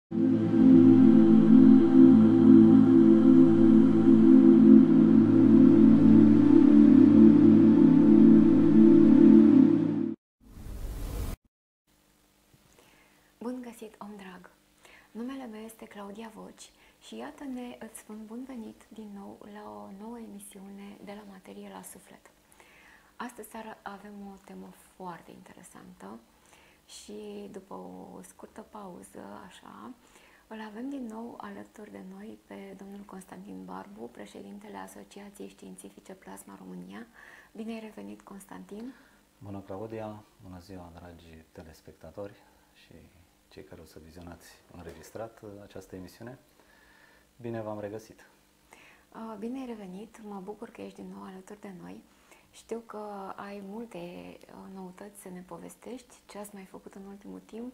Bun găsit, om drag! Numele meu este Claudia Voci și iată-ne, îți spun bun venit din nou la o nouă emisiune de la Materie la Suflet. Astăzi seară avem o temă foarte interesantă și după o scurtă pauză, așa, îl avem din nou alături de noi pe domnul Constantin Barbu, președintele Asociației Științifice Plasma România. Bine ai revenit, Constantin! Bună, Claudia! Bună ziua, dragi telespectatori și cei care o să vizionați înregistrat această emisiune. Bine v-am regăsit! Bine ai revenit! Mă bucur că ești din nou alături de noi. Știu că ai multe noutăți să ne povestești. Ce ați mai făcut în ultimul timp?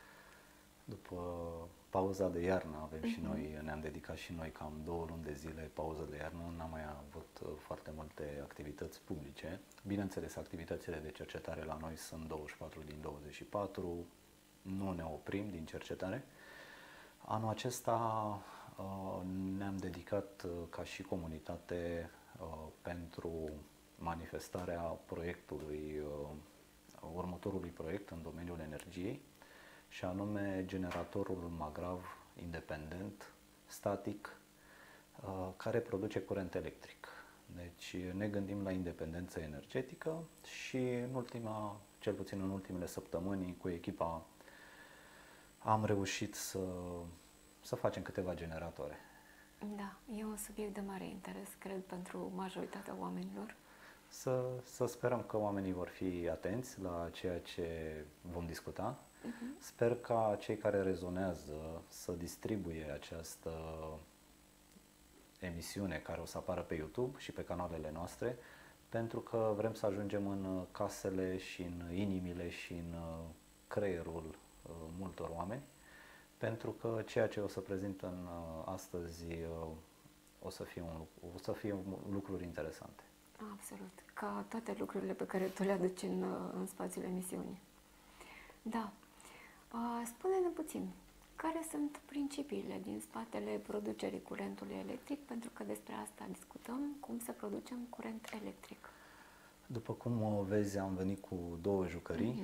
După pauza de iarnă avem și noi, ne-am dedicat și noi cam 2 luni de zile pauză de iarnă. N-am mai avut foarte multe activități publice. Bineînțeles, activitățile de cercetare la noi sunt 24 din 24. Nu ne oprim din cercetare. Anul acesta ne-am dedicat ca și comunitate pentru manifestarea proiectului, următorului proiect în domeniul energiei, și anume generatorul Magrav independent, static, care produce curent electric. Deci ne gândim la independență energetică și cel puțin în ultimele săptămâni, cu echipa am reușit să facem câteva generatoare. Da, e un subiect de mare interes, cred, pentru majoritatea oamenilor. Să sperăm că oamenii vor fi atenți la ceea ce vom discuta. Sper ca cei care rezonează să distribuie această emisiune care o să apară pe YouTube și pe canalele noastre, pentru că vrem să ajungem în casele și în inimile și în creierul multor oameni, pentru că ceea ce o să prezint astăzi o să fie lucruri interesante. Absolut, ca toate lucrurile pe care tu le aduci în spațiul emisiunii. Da. Spune-ne puțin, care sunt principiile din spatele producerii curentului electric, pentru că despre asta discutăm, cum să producem curent electric. După cum vezi, am venit cu 2 jucării.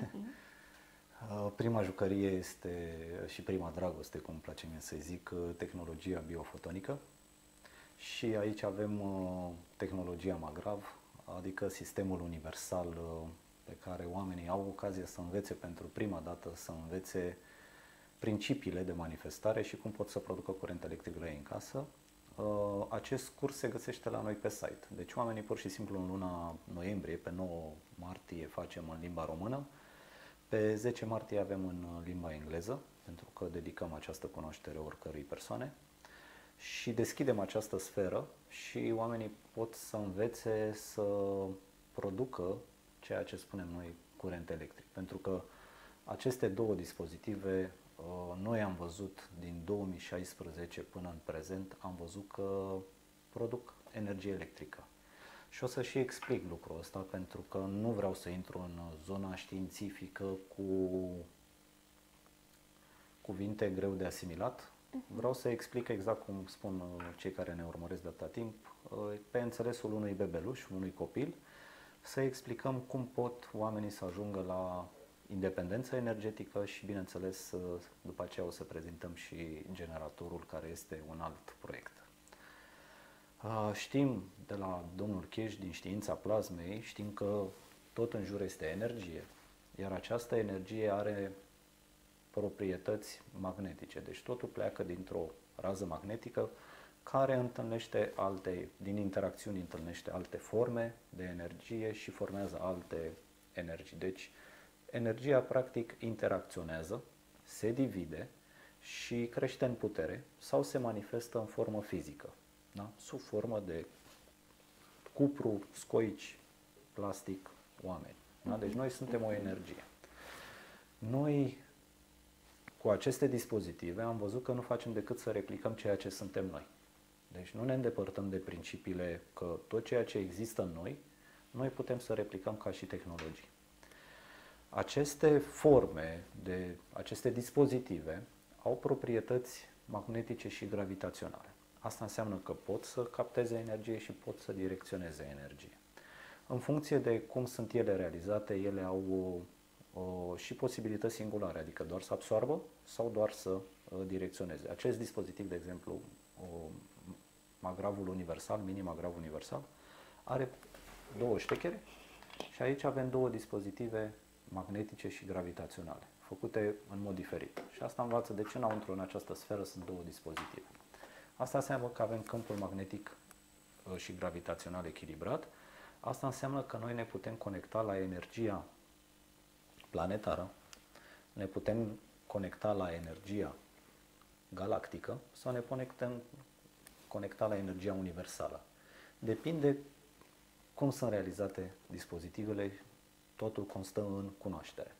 Prima jucărie este, și prima dragoste, cum îmi place mie să zic, tehnologia biofotonică. Și aici avem tehnologia Magrav, adică sistemul universal pe care oamenii au ocazia să învețe pentru prima dată, să învețe principiile de manifestare și cum pot să producă curent electric la ei în casă. Acest curs se găsește la noi pe site. Deci oamenii pur și simplu în luna noiembrie, pe 9 martie facem în limba română, pe 10 martie avem în limba engleză, pentru că dedicăm această cunoaștere oricărei persoane. Și deschidem această sferă și oamenii pot să învețe să producă ceea ce spunem noi curent electric. Pentru că aceste 2 dispozitive, noi am văzut din 2016 până în prezent, am văzut că produc energie electrică. Și o să și explic lucrul ăsta, pentru că nu vreau să intru în zona științifică cu cuvinte greu de asimilat. Vreau să explic exact cum spun cei care ne urmăresc de atâta timp, pe înțelesul unui bebeluș, unui copil, să explicăm cum pot oamenii să ajungă la independență energetică și, bineînțeles, după aceea o să prezentăm și generatorul, care este un alt proiect. Știm de la domnul Cheș, din știința plasmei, știm că tot în jur este energie, iar această energie are proprietăți magnetice. Deci totul pleacă dintr-o rază magnetică care din interacțiuni întâlnește alte forme de energie și formează alte energii. Deci energia practic interacționează, se divide și crește în putere sau se manifestă în formă fizică, da? Sub formă de cupru, scoici, plastic, oameni. Da? Deci noi suntem o energie. Noi, cu aceste dispozitive, am văzut că nu facem decât să replicăm ceea ce suntem noi. Deci nu ne îndepărtăm de principiile că tot ceea ce există în noi putem să replicăm ca și tehnologii. Aceste forme, aceste dispozitive au proprietăți magnetice și gravitaționale. Asta înseamnă că pot să capteze energie și pot să direcționeze energie. În funcție de cum sunt ele realizate, ele au și posibilități singulare, adică doar să absoarbă sau doar să direcționeze. Acest dispozitiv, de exemplu, magravul universal, mini-magrav universal, are două ștechere și aici avem două dispozitive magnetice și gravitaționale, făcute în mod diferit. Și asta învață de ce înăuntru în această sferă sunt două dispozitive. Asta înseamnă că avem câmpul magnetic și gravitațional echilibrat. Asta înseamnă că noi ne putem conecta la energia planetară, ne putem conecta la energia galactică sau ne putem conecta la energia universală. Depinde cum sunt realizate dispozitivele, totul constă în cunoaștere.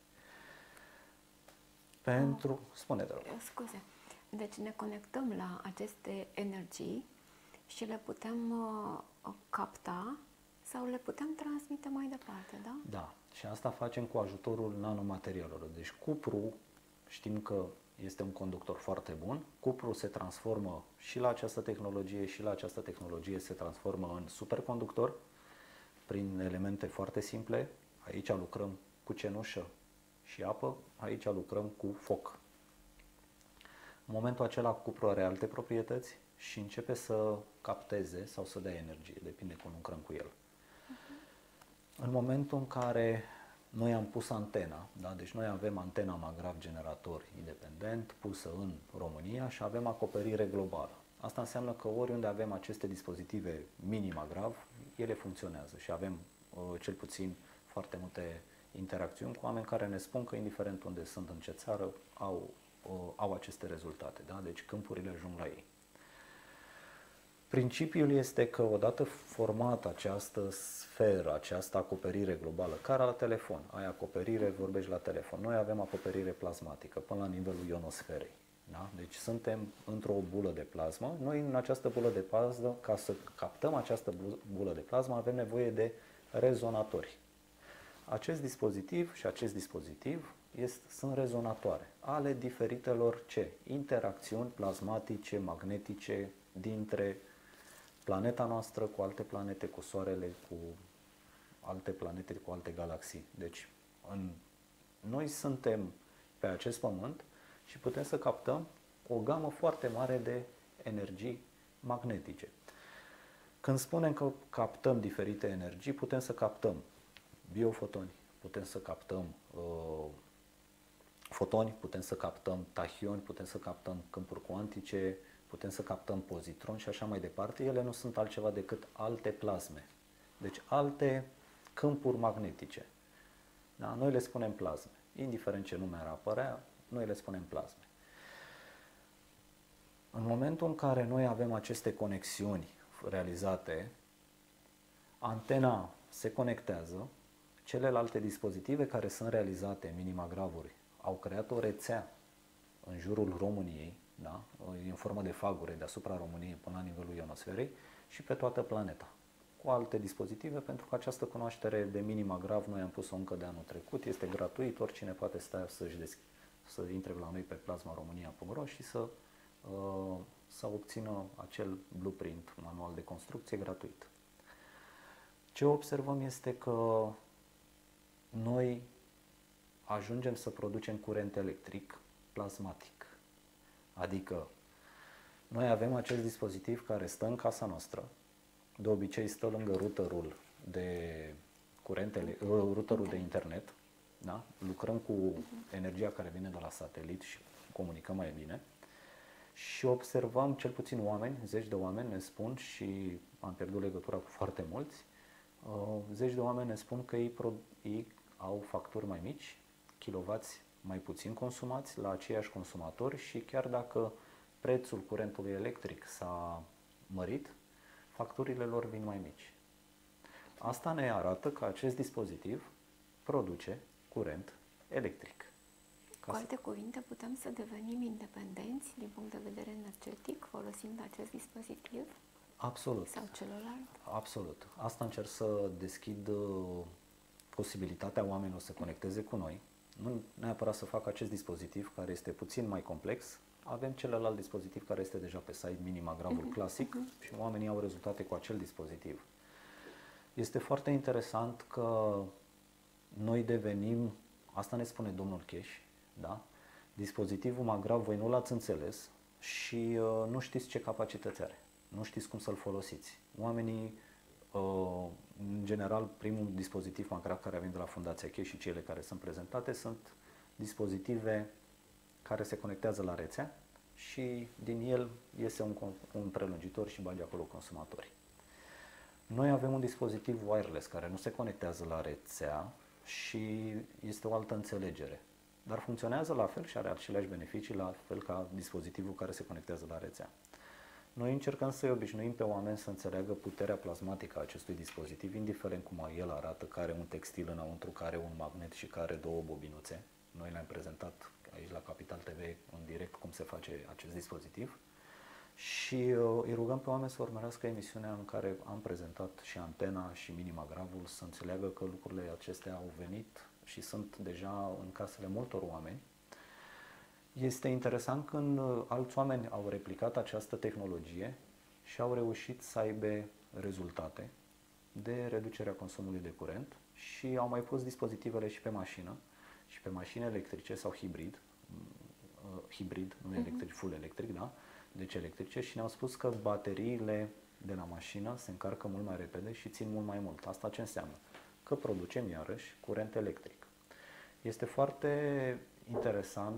Spune-te rog. Scuze. Deci ne conectăm la aceste energii și le putem capta sau le putem transmite mai departe, da? Da. Și asta facem cu ajutorul nanomaterialelor. Deci cuprul, știm că este un conductor foarte bun. Cuprul se transformă și la această tehnologie și la această tehnologie se transformă în superconductor prin elemente foarte simple. Aici lucrăm cu cenușă și apă, aici lucrăm cu foc. În momentul acela cuprul are alte proprietăți și începe să capteze sau să dea energie, depinde cum lucrăm cu el. În momentul în care noi am pus antena, da? Deci noi avem antena Magrav generator independent pusă în România și avem acoperire globală. Asta înseamnă că oriunde avem aceste dispozitive mini-Magrav, ele funcționează și avem cel puțin foarte multe interacțiuni cu oameni care ne spun că indiferent unde sunt, în ce țară, au aceste rezultate. Da? Deci câmpurile ajung la ei. Principiul este că odată formată această sferă, această acoperire globală, ca la telefon, ai acoperire, vorbești la telefon, noi avem acoperire plasmatică până la nivelul ionosferei. Da? Deci suntem într-o bulă de plasmă. Noi în această bulă de plasmă, ca să captăm această bulă de plasmă, avem nevoie de rezonatori. Acest dispozitiv și acest dispozitiv sunt rezonatoare ale diferitelor interacțiuni plasmatice, magnetice dintre planeta noastră cu alte planete, cu Soarele, cu alte planete, cu alte galaxii. Deci noi suntem pe acest pământ și putem să captăm o gamă foarte mare de energii magnetice. Când spunem că captăm diferite energii, putem să captăm biofotoni, putem să captăm fotoni, putem să captăm tahioni, putem să captăm câmpuri cuantice, putem să captăm pozitroni și așa mai departe. Ele nu sunt altceva decât alte plasme. Deci alte câmpuri magnetice. Da? Noi le spunem plasme. Indiferent ce nume ar apărea, noi le spunem plasme. În momentul în care noi avem aceste conexiuni realizate, antena se conectează, celelalte dispozitive care sunt realizate, minimagravuri, au creat o rețea în jurul României, da? În formă de fagure deasupra României până la nivelul ionosferei și pe toată planeta, cu alte dispozitive, pentru că această cunoaștere de mini-magrav noi am pus-o încă de anul trecut, este gratuit, oricine poate sta să intre la noi pe plasmaromania.ro și să obțină acel blueprint, manual de construcție gratuit. Ce observăm este că noi ajungem să producem curent electric plasmatic. Adică noi avem acest dispozitiv care stă în casa noastră, de obicei stă lângă routerul de routerul de internet, da? Lucrăm cu energia care vine de la satelit și comunicăm mai bine și observăm cel puțin oameni, zeci de oameni ne spun și am pierdut legătura cu foarte mulți, zeci de oameni ne spun că ei au facturi mai mici, kilovați mai puțin consumați la aceiași consumatori și chiar dacă prețul curentului electric s-a mărit, facturile lor vin mai mici. Asta ne arată că acest dispozitiv produce curent electric. Cu alte cuvinte, putem să devenim independenți din punct de vedere energetic folosind acest dispozitiv? Absolut. Sau celălalt? Absolut. Asta încerc să deschid posibilitatea oamenilor să conecteze cu noi. Nu neapărat să facă acest dispozitiv care este puțin mai complex avem celălalt dispozitiv care este deja pe site, Minimagravul clasic, și oamenii au rezultate cu acel dispozitiv. Este foarte interesant că noi devenim, asta ne spune domnul Cash, da? Dispozitivul Magrav voi nu l-ați înțeles și nu știți ce capacități are, nu știți cum să-l folosiți. Oamenii, în general, primul dispozitiv Magrav care a venit de la Fundația Cash și cele care sunt prezentate sunt dispozitive care se conectează la rețea și din el iese un prelungitor și bagi acolo consumatorii. Noi avem un dispozitiv wireless care nu se conectează la rețea și este o altă înțelegere, dar funcționează la fel și are aceleași beneficii la fel ca dispozitivul care se conectează la rețea. Noi încercăm să-i obișnuim pe oameni să înțeleagă puterea plasmatică a acestui dispozitiv, indiferent cum el arată, că are un textil înăuntru, că are un magnet și că are două bobinuțe. Noi le-am prezentat aici la Capital TV în direct cum se face acest dispozitiv și îi rugăm pe oameni să urmărească emisiunea în care am prezentat și antena și Minimagravul, să înțeleagă că lucrurile acestea au venit și sunt deja în casele multor oameni. Este interesant când alți oameni au replicat această tehnologie și au reușit să aibă rezultate de reducerea consumului de curent și au mai pus dispozitivele și pe mașină și pe mașini electrice sau hibrid, nu electric, full electric, da? Deci electrice, și ne-au spus că bateriile de la mașină se încarcă mult mai repede și țin mult mai mult. Asta ce înseamnă? Că producem iarăși curent electric. Este foarte interesant,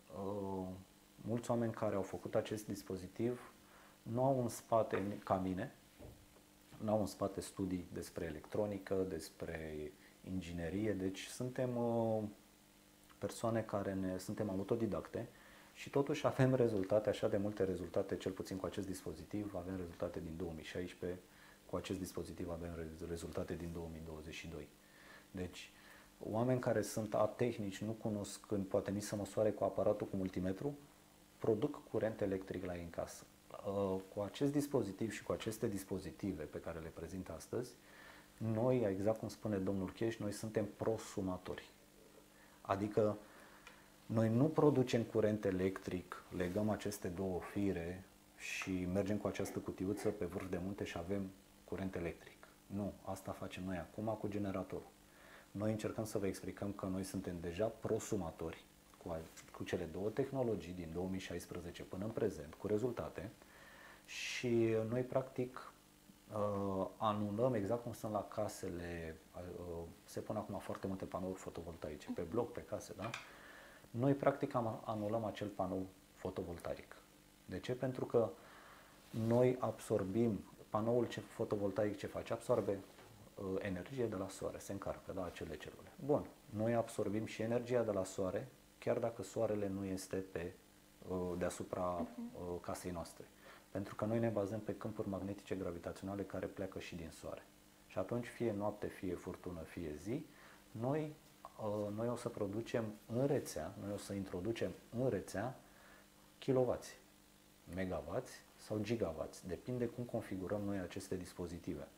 mulți oameni care au făcut acest dispozitiv nu au în spate, ca mine, nu au în spate studii despre electronică, despre inginerie, deci suntem persoane care suntem autodidacte și totuși avem rezultate, așa de multe rezultate, cel puțin cu acest dispozitiv, avem rezultate din 2016, cu acest dispozitiv avem rezultate din 2022. Deci, oameni care sunt atehnici, nu cunosc poate nici să măsoare cu aparatul cu multimetru, produc curent electric la ei în casă. Cu acest dispozitiv și cu aceste dispozitive pe care le prezint astăzi, noi, exact cum spune domnul Cash, noi suntem prosumatori. Adică noi nu producem curent electric, legăm aceste două fire și mergem cu această cutiuță pe vârf de munte și avem curent electric. Nu, asta facem noi acum cu generatorul. Noi încercăm să vă explicăm că noi suntem deja prosumatori cu cele două tehnologii din 2016 până în prezent, cu rezultate, și noi practic anulăm, exact cum sunt la casele, se pun acum foarte multe panouri fotovoltaice pe bloc, pe case, da? Noi practic anulăm acel panou fotovoltaic. De ce? Pentru că noi absorbim, panoul fotovoltaic ce face? Absorbe energie de la soare, se încarcă, da, acele celule. Bun, noi absorbim și energia de la soare, chiar dacă soarele nu este deasupra casei noastre. Pentru că noi ne bazăm pe câmpuri magnetice gravitaționale care pleacă și din soare. Și atunci, fie noapte, fie furtună, fie zi, noi o să producem în rețea, noi o să introducem în rețea kilowați, megawatts sau gigawatts. Depinde cum configurăm noi aceste dispozitive.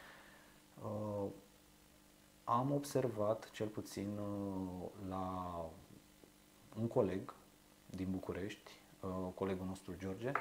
Am observat, cel puțin la un coleg din București, colegul nostru George,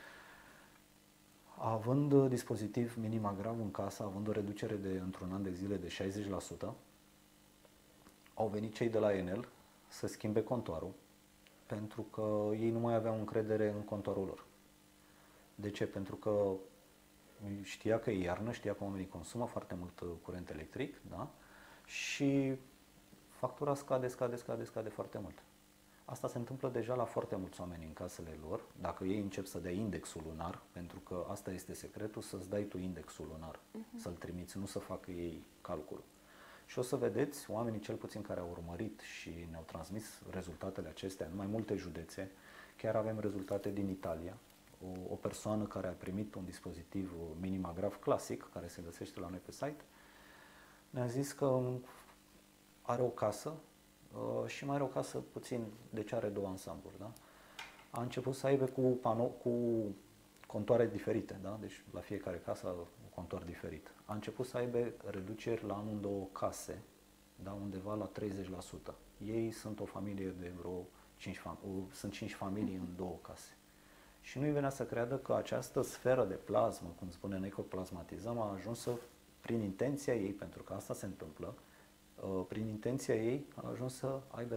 având dispozitiv Minimagrav în casă, având o reducere într-un an de zile de 60%, au venit cei de la Enel să schimbe contoarul, pentru că ei nu mai aveau încredere în contoarul lor. De ce? Pentru că știa că e iarnă, știa că oamenii consumă foarte mult curent electric, da? Și factura scade foarte mult. Asta se întâmplă deja la foarte mulți oameni în casele lor, dacă ei încep să dea indexul lunar, pentru că asta este secretul, să-ți dai tu indexul lunar, să-l trimiți, nu să facă ei calculul. Și o să vedeți, oamenii cel puțin care au urmărit și ne-au transmis rezultatele acestea în mai multe județe, chiar avem rezultate din Italia, o persoană care a primit un dispozitiv Minimagrav clasic, care se găsește la noi pe site, ne-a zis că are o casă și mai are o casă puțin, deci are două ansambluri, da? A început să aibă cu contoare diferite, da? Deci la fiecare casă un contoar diferit. A început să aibă reduceri la amândouă case, da? Undeva la 30%. Ei sunt o familie de vreo sunt 5 familii în 2 case. Și nu-i venea să creadă că această sferă de plasmă, cum spune noi că plasmatizăm, a ajuns să, prin intenția ei, pentru că asta se întâmplă, prin intenția ei a ajuns să aibă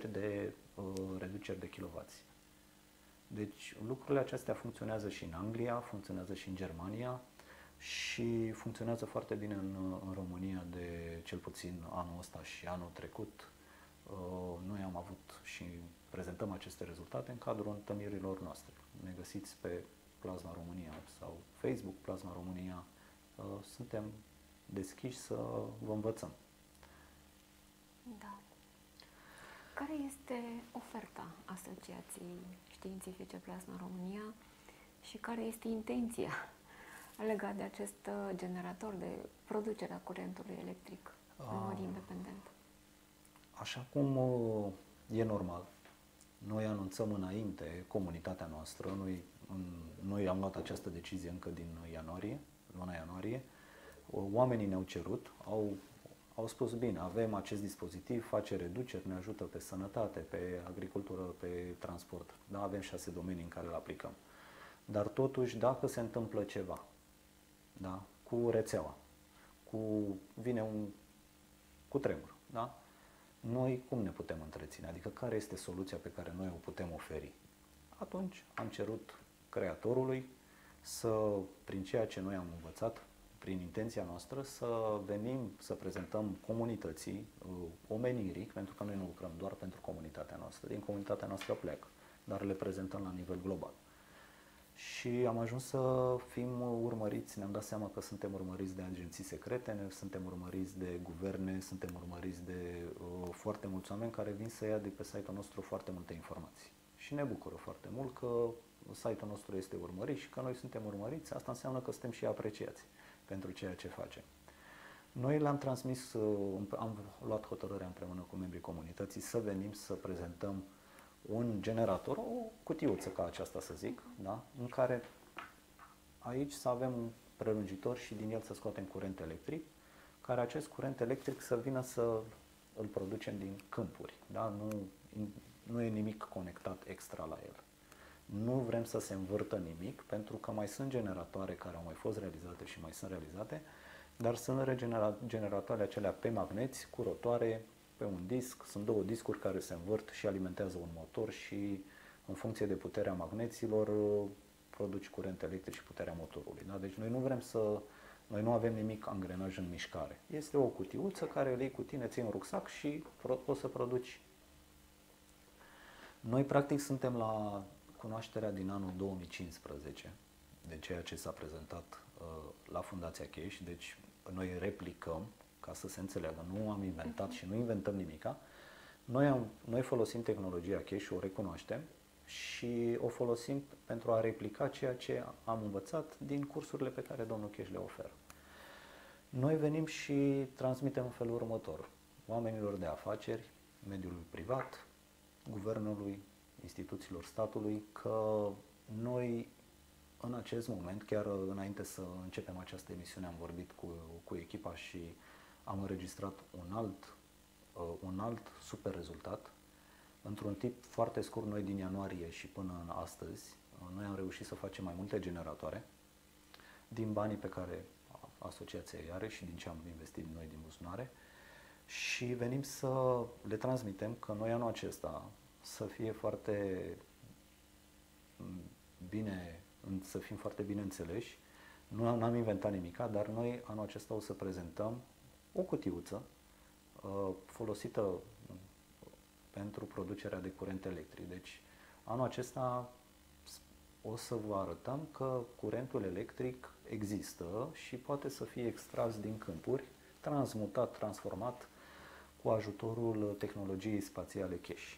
reduceri de kilovați. Deci lucrurile acestea funcționează și în Anglia, funcționează și în Germania și funcționează foarte bine în România de cel puțin anul ăsta și anul trecut. Noi am avut și prezentăm aceste rezultate în cadrul întâlnirilor noastre. Ne găsiți pe Plasma România sau Facebook Plasma România. Suntem deschiși să vă învățăm. Da. Care este oferta Asociației Științifice Plasma România și care este intenția legată de acest generator de producere a curentului electric în mod independent? Așa cum e normal, noi anunțăm înainte comunitatea noastră, noi am luat această decizie încă din luna ianuarie, oamenii ne-au cerut, au spus bine, avem acest dispozitiv, face reduceri, ne ajută pe sănătate, pe agricultură, pe transport, da, avem 6 domenii în care îl aplicăm. Dar totuși, dacă se întâmplă ceva, da, cu rețeaua, vine un cutremur, da? Noi cum ne putem întreține? Adică care este soluția pe care noi o putem oferi? Atunci am cerut creatorului prin ceea ce noi am învățat, prin intenția noastră, să venim să prezentăm comunității, omenirii, pentru că noi nu lucrăm doar pentru comunitatea noastră, din comunitatea noastră pleacă, dar le prezentăm la nivel global. Și am ajuns să fim urmăriți, ne-am dat seama că suntem urmăriți de agenții secrete, suntem urmăriți de guverne, suntem urmăriți de foarte mulți oameni care vin să ia de pe site-ul nostru foarte multe informații. Și ne bucură foarte mult că site-ul nostru este urmărit și că noi suntem urmăriți. Asta înseamnă că suntem și apreciați pentru ceea ce facem. Noi le-am transmis, am luat hotărârea împreună cu membrii comunității să venim să prezentăm un generator, o cutiuță ca aceasta să zic, da? În care aici să avem un prelungitor și din el să scoatem curent electric, care acest curent electric să vină să îl producem din câmpuri, da? Nu e nimic conectat extra la el. Nu vrem să se învârtă nimic, pentru că mai sunt generatoare care au mai fost realizate și mai sunt realizate, dar sunt generatoare acelea pe magneți, cu rotoare, pe un disc. Sunt 2 discuri care se învârt și alimentează un motor și în funcție de puterea magneților produci curent electric și puterea motorului. Da? Deci noi nu avem nimic angrenaj în mișcare. Este o cutiuță care îl iei cu tine, ții în rucsac și poți să produci. Noi practic suntem la cunoașterea din anul 2015 de ceea ce s-a prezentat la Fundația Cash, deci noi replicăm, ca să se înțeleagă, nu am inventat și nu inventăm nimica. Noi folosim tehnologia Cash și o recunoaștem și o folosim pentru a replica ceea ce am învățat din cursurile pe care domnul Cash le oferă. Noi venim și transmitem în felul următor: oamenilor de afaceri, mediului privat, guvernului, instituțiilor statului, că noi în acest moment, chiar înainte să începem această emisiune, am vorbit cu echipa și am înregistrat un alt super rezultat. Într-un timp foarte scurt, noi din ianuarie și până în astăzi, noi am reușit să facem mai multe generatoare din banii pe care asociația îi are și din ce am investit noi din buzunare și venim să le transmitem că noi anul acesta să fie foarte bine, să fim foarte bine înțeleși. Nu am inventat nimica, dar noi anul acesta o să prezentăm o cutiuță folosită pentru producerea de curent electric. Deci anul acesta o să vă arătăm că curentul electric există și poate să fie extras din câmpuri, transmutat, transformat cu ajutorul tehnologiei spațiale Cash.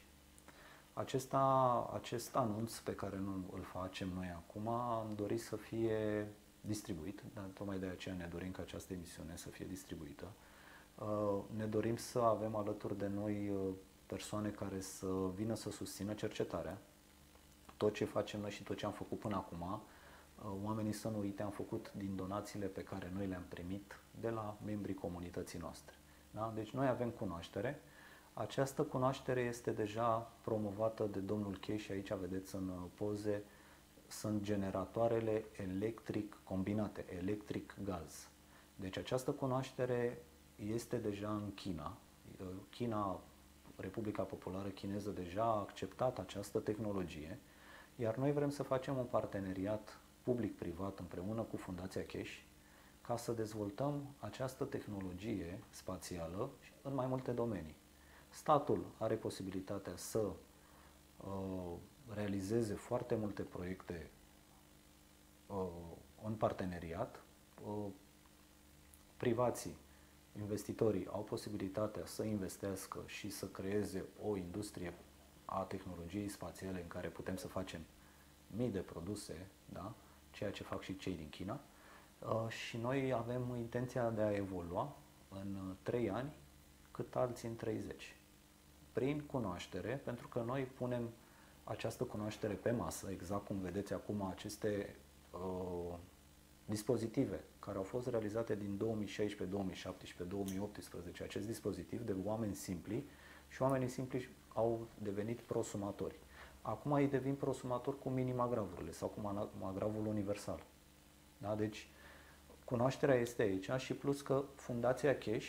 Acest anunț pe care nu îl facem noi acum am dorit să fie distribuit, dar tocmai de aceea ne dorim ca această emisiune să fie distribuită. Ne dorim să avem alături de noi persoane care să vină să susțină cercetarea. Tot ce facem noi și tot ce am făcut până acum, oamenii să nu uite, am făcut din donațiile pe care noi le-am primit de la membrii comunității noastre. Da? Deci noi avem cunoaștere, Această cunoaștere este deja promovată de domnul Chei și aici vedeți în poze, sunt generatoarele electric combinate, electric-gaz. Deci această cunoaștere este deja în China. China, Republica Populară Chineză, deja a acceptat această tehnologie, iar noi vrem să facem un parteneriat public-privat împreună cu Fundația Cash ca să dezvoltăm această tehnologie spațială în mai multe domenii. Statul are posibilitatea să realizeze foarte multe proiecte în parteneriat. Privații, investitorii au posibilitatea să investească și să creeze o industrie a tehnologiei spațiale în care putem să facem mii de produse, da? Ceea ce fac și cei din China. Și noi avem intenția de a evolua în 3 ani cât alții în 30. Prin cunoaștere, pentru că noi punem această cunoaștere pe masă, exact cum vedeți acum aceste dispozitive care au fost realizate din 2016, 2017, 2018, acest dispozitiv de oameni simpli și oamenii simpli au devenit prosumatori. Acum ei devin prosumatori cu mini-magravurile sau cu magravul universal. Da? Deci cunoașterea este aici și plus că Fundația Cash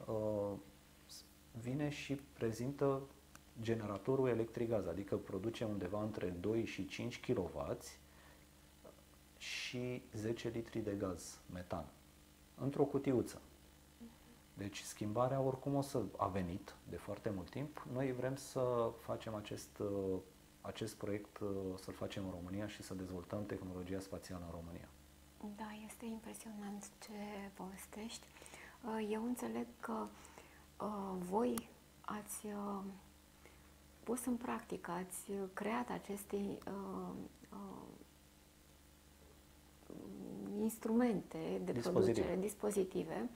vine și prezintă generatorul electric-gaz, adică produce undeva între 2 și 5 kW și 10 litri de gaz metan într-o cutiuță. Deci schimbarea oricum a venit de foarte mult timp. Noi vrem să facem acest proiect, să-l facem în România și să dezvoltăm tehnologia spațială în România. Da, este impresionant ce povestești. Eu înțeleg că voi ați pus în practică, ați creat aceste instrumente de producere, dispozitive,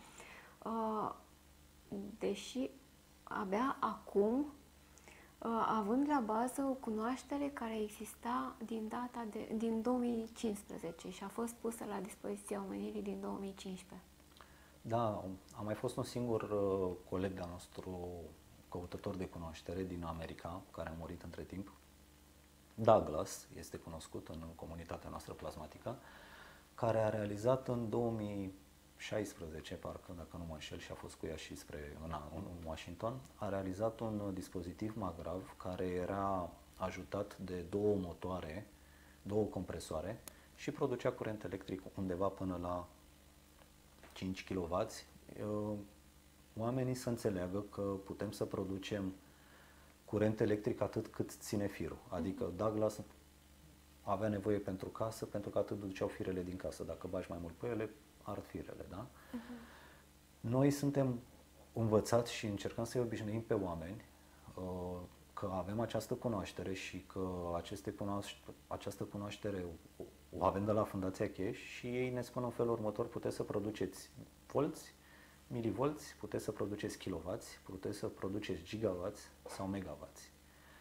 deși abia acum, având la bază o cunoaștere care exista din 2015 și a fost pusă la dispoziția omenirii din 2015. Da, a mai fost un singur coleg de-al nostru, căutător de cunoaștere din America, care a murit între timp. Douglas este cunoscut în comunitatea noastră plasmatică, care a realizat în 2016, parcă, dacă nu mă înșel, și a fost cu ea și în Washington, a realizat un dispozitiv magrav care era ajutat de 2 motoare, 2 compresoare și producea curent electric undeva până la 5 kW. Oamenii să înțeleagă că putem să producem curent electric atât cât ține firul. Adică Douglas avea nevoie pentru casă, pentru că atât duceau firele din casă. Dacă bagi mai mult pe ele, ard firele, da? Noi suntem învățați și încercăm să-i obișnuim pe oameni că avem această cunoaștere și că această cunoaștere o avem de la Fundația Cash și ei ne spun în felul următor: puteți să produceți volți, milivolți, puteți să produceți kilovați, puteți să produceți gigavați sau megavați.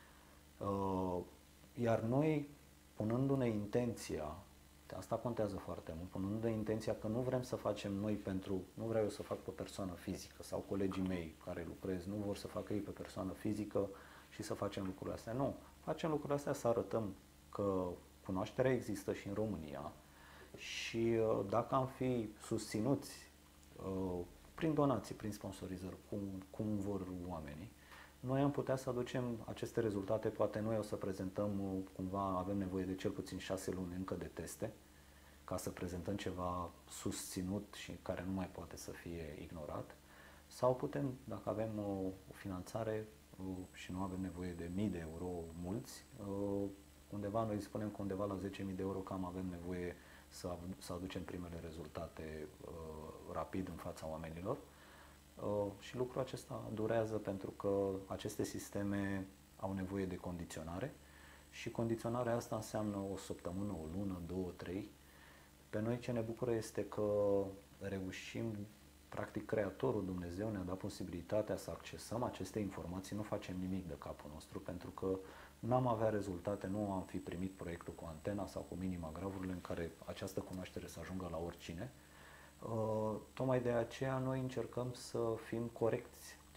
Iar noi, punându-ne intenția, asta contează foarte mult, punându-ne intenția că nu vrem să facem noi nu vreau eu să fac pe persoană fizică sau colegii mei care lucrez, nu vor să facă ei pe persoană fizică și să facem lucrurile astea. Nu, facem lucrurile astea să arătăm că cunoașterea există și în România și dacă am fi susținuți prin donații, prin sponsorizări, cum vor oamenii, noi am putea să aducem aceste rezultate. Poate noi o să prezentăm cumva, avem nevoie de cel puțin 6 luni încă de teste ca să prezentăm ceva susținut și care nu mai poate să fie ignorat. Sau putem, dacă avem o finanțare și nu avem nevoie de mii de euro mulți, undeva noi spunem că undeva la 10.000 de euro cam avem nevoie să aducem primele rezultate rapid în fața oamenilor. Și lucrul acesta durează pentru că aceste sisteme au nevoie de condiționare și condiționarea asta înseamnă o săptămână, o lună, 2, 3. Pe noi ce ne bucură este că reușim, practic Creatorul Dumnezeu ne-a dat posibilitatea să accesăm aceste informații, nu facem nimic de capul nostru, pentru că n-am avea rezultate, nu am fi primit proiectul cu antena sau cu mini-magravurile în care această cunoaștere să ajungă la oricine. Tocmai de aceea noi încercăm să fim corecți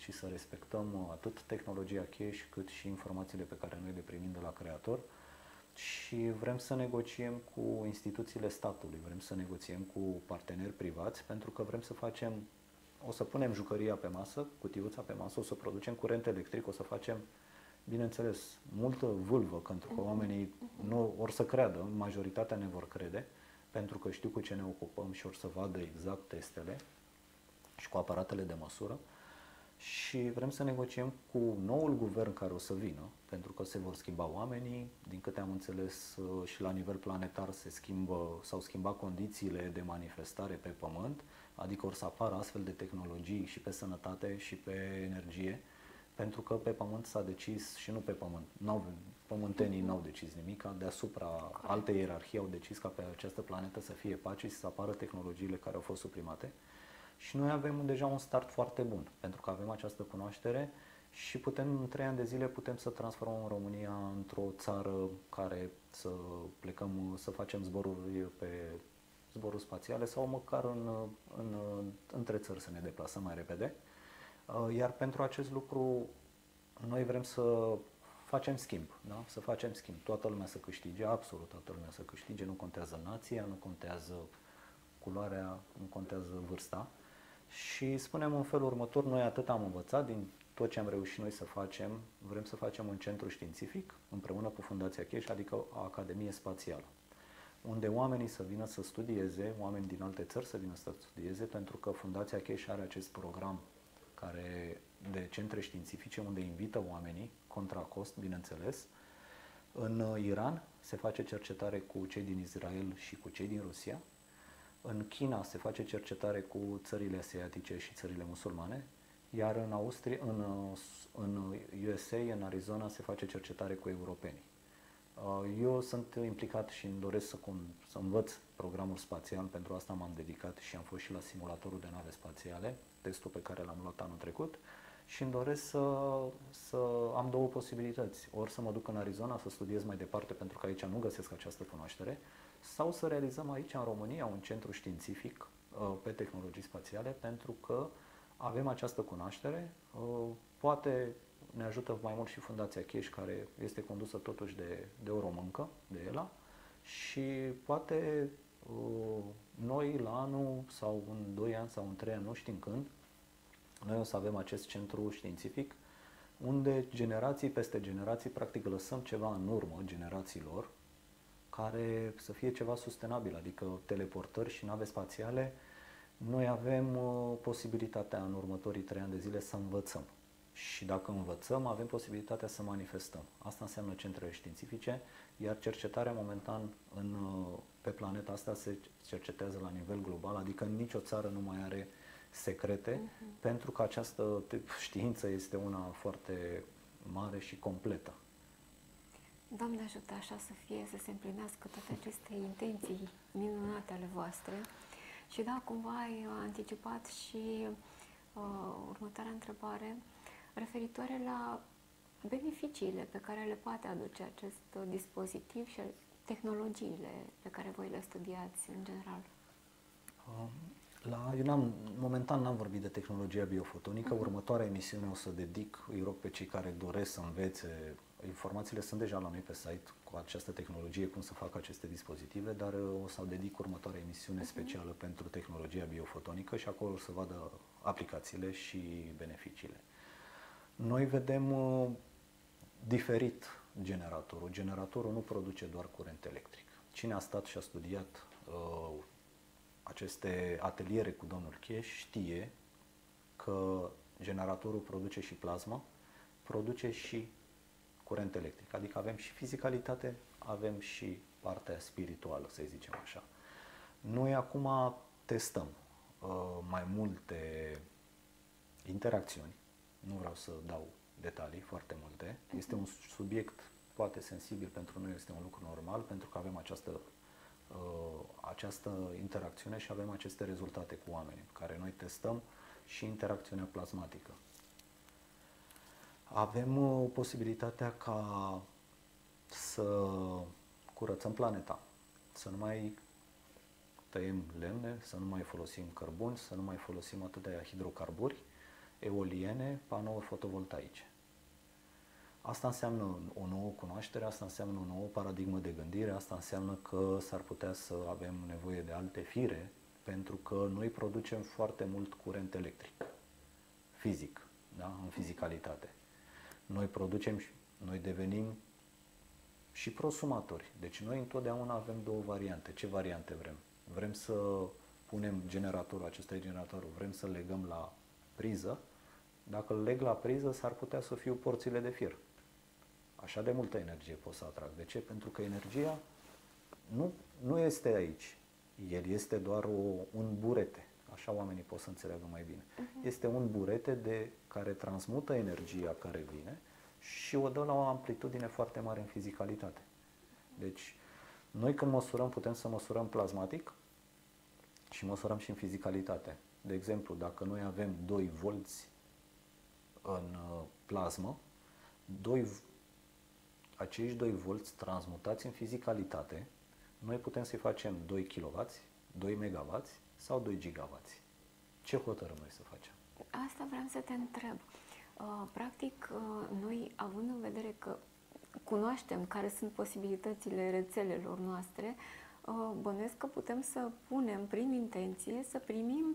și să respectăm atât tehnologia cache cât și informațiile pe care noi le primim de la creator. Și vrem să negociem cu instituțiile statului, vrem să negociem cu parteneri privați, pentru că vrem să facem, o să punem jucăria pe masă, cutiuța pe masă, o să producem curent electric, o să facem, bineînțeles, multă vâlvă, pentru că oamenii nu or să creadă, majoritatea ne vor crede, pentru că știu cu ce ne ocupăm și or să vadă exact testele și cu aparatele de măsură. Și vrem să negociem cu noul guvern care o să vină, pentru că se vor schimba oamenii. Din câte am înțeles, și la nivel planetar s-au schimbat condițiile de manifestare pe Pământ, adică or să apară astfel de tehnologii și pe sănătate și pe energie, pentru că pe Pământ s-a decis, și nu pe Pământ, pământenii n-au decis nimic, deasupra alte ierarhii au decis ca pe această planetă să fie pace și să apară tehnologiile care au fost suprimate. Și noi avem deja un start foarte bun, pentru că avem această cunoaștere și putem, în 3 ani de zile, putem să transformăm România într-o țară care să plecăm, să facem zboruri spațiale sau măcar între țări să ne deplasăm mai repede. Iar pentru acest lucru noi vrem să facem schimb, da? Să facem schimb. Toată lumea să câștige, absolut toată lumea să câștige, nu contează nația, nu contează culoarea, nu contează vârsta. Și spunem în felul următor, noi atât am învățat din tot ce am reușit noi să facem, vrem să facem un centru științific împreună cu Fundația Cache, adică o Academie Spațială, unde oamenii să vină să studieze, oameni din alte țări să vină să studieze, pentru că Fundația Cache are acest program de centre științifice unde invită oamenii, contra cost, bineînțeles. În Iran se face cercetare cu cei din Israel și cu cei din Rusia. În China se face cercetare cu țările asiatice și țările musulmane, iar în USA, în Arizona, se face cercetare cu europenii. Eu sunt implicat și îmi doresc să învăț programul spațial, pentru asta m-am dedicat și am fost și la simulatorul de nave spațiale, testul pe care l-am luat anul trecut, și îmi doresc să am 2 posibilități. Ori să mă duc în Arizona să studiez mai departe, pentru că aici nu găsesc această cunoaștere, sau să realizăm aici în România un centru științific pe tehnologii spațiale, pentru că avem această cunoaștere. Poate ne ajută mai mult și Fundația Cache, care este condusă totuși de o româncă, de Ela, și poate noi la anul sau în 2 ani sau în 3 ani, nu știm când, noi o să avem acest centru științific unde generații peste generații practic lăsăm ceva în urmă generațiilor, care să fie ceva sustenabil, adică teleportări și nave spațiale. Noi avem posibilitatea în următorii 3 ani de zile să învățăm. Și dacă învățăm, avem posibilitatea să manifestăm. Asta înseamnă centrele științifice, iar cercetarea momentan pe planeta asta se cercetează la nivel global, adică nicio țară nu mai are secrete, pentru că această știință este una foarte mare și completă. Doamne ajută așa să fie, să se împlinească toate aceste intenții minunate ale voastre. Și da, cumva ai anticipat și următoarea întrebare referitoare la beneficiile pe care le poate aduce acest dispozitiv și tehnologiile pe care voi le studiați în general. Momentan n-am vorbit de tehnologia biofotonică. Următoarea emisiune o să îi rog pe cei care doresc să învețe. Informațiile sunt deja la noi pe site cu această tehnologie, cum să facă aceste dispozitive, dar o să dedic următoarea emisiune specială pentru tehnologia biofotonică și acolo o să vadă aplicațiile și beneficiile. Noi vedem diferit generatorul. Generatorul nu produce doar curent electric. Cine a stat și a studiat aceste ateliere cu domnul Cache știe că generatorul produce și plasmă, produce și curent electric. Adică avem și fizicalitate, avem și partea spirituală, să zicem așa. Noi acum testăm mai multe interacțiuni. Nu vreau să dau detalii foarte multe. Este un subiect poate sensibil pentru noi, este un lucru normal, pentru că avem această interacțiune și avem aceste rezultate cu oamenii, care noi testăm și interacțiunea plasmatică. Avem posibilitatea ca să curățăm planeta, să nu mai tăiem lemne, să nu mai folosim cărbuni, să nu mai folosim atâtea hidrocarburi, eoliene, panouri fotovoltaice. Asta înseamnă o nouă cunoaștere, asta înseamnă o nouă paradigmă de gândire, asta înseamnă că s-ar putea să avem nevoie de alte fire, pentru că noi producem foarte mult curent electric, fizic, da? În fizicalitate. Noi producem, noi devenim și prosumatori. Deci noi întotdeauna avem două variante. Ce variante vrem? Vrem să punem generatorul, acesta e generatorul, vrem să legăm la priză. Dacă îl leg la priză, s-ar putea să fiu porțile de fier. Așa de multă energie pot să atrag. De ce? Pentru că energia nu este aici. El este doar un burete. Așa oamenii pot să înțeleagă mai bine. Este un burete care transmută energia care vine și o dă la o amplitudine foarte mare în fizicalitate. Deci, noi când măsurăm, putem să măsurăm plasmatic și măsurăm și în fizicalitate. De exemplu, dacă noi avem 2 volți în plasmă, acești 2 volți transmutați în fizicalitate, noi putem să-i facem 2 kW, 2 MW sau 2 GW. Ce hotărâm noi să facem? Asta vreau să te întreb. Practic, noi, având în vedere că cunoaștem care sunt posibilitățile rețelelor noastre, bănuiesc că putem să punem prin intenție să primim,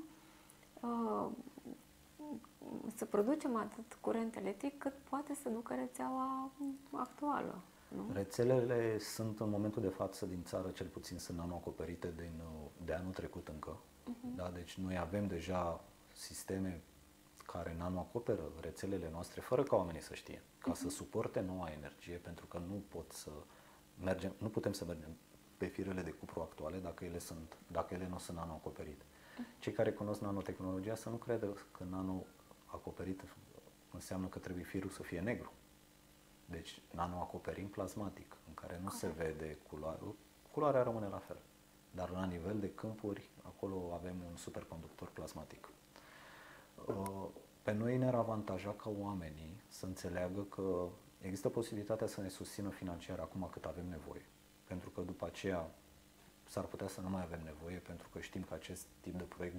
să producem atât curent electric cât poate să ducă rețeaua actuală. Nu? Rețelele sunt în momentul de față din țară, cel puțin sunt nanoacoperite de anul trecut încă. Da? Deci noi avem deja sisteme care nanoacoperă rețelele noastre fără ca oamenii să știe, ca să suporte noua energie, pentru că nu putem să mergem pe firele de cupru actuale dacă ele nu sunt nanoacoperite. Cei care cunosc nanotehnologia să nu creadă că nanoacoperit înseamnă că trebuie firul să fie negru. Deci nanoacoperim plasmatic, în care nu se vede culoarea rămâne la fel. Dar la nivel de câmpuri, acolo avem un superconductor plasmatic. Pe noi ne-ar avantaja ca oamenii să înțeleagă că există posibilitatea să ne susțină financiar acum cât avem nevoie. Pentru că după aceea s-ar putea să nu mai avem nevoie, pentru că știm că acest tip de proiect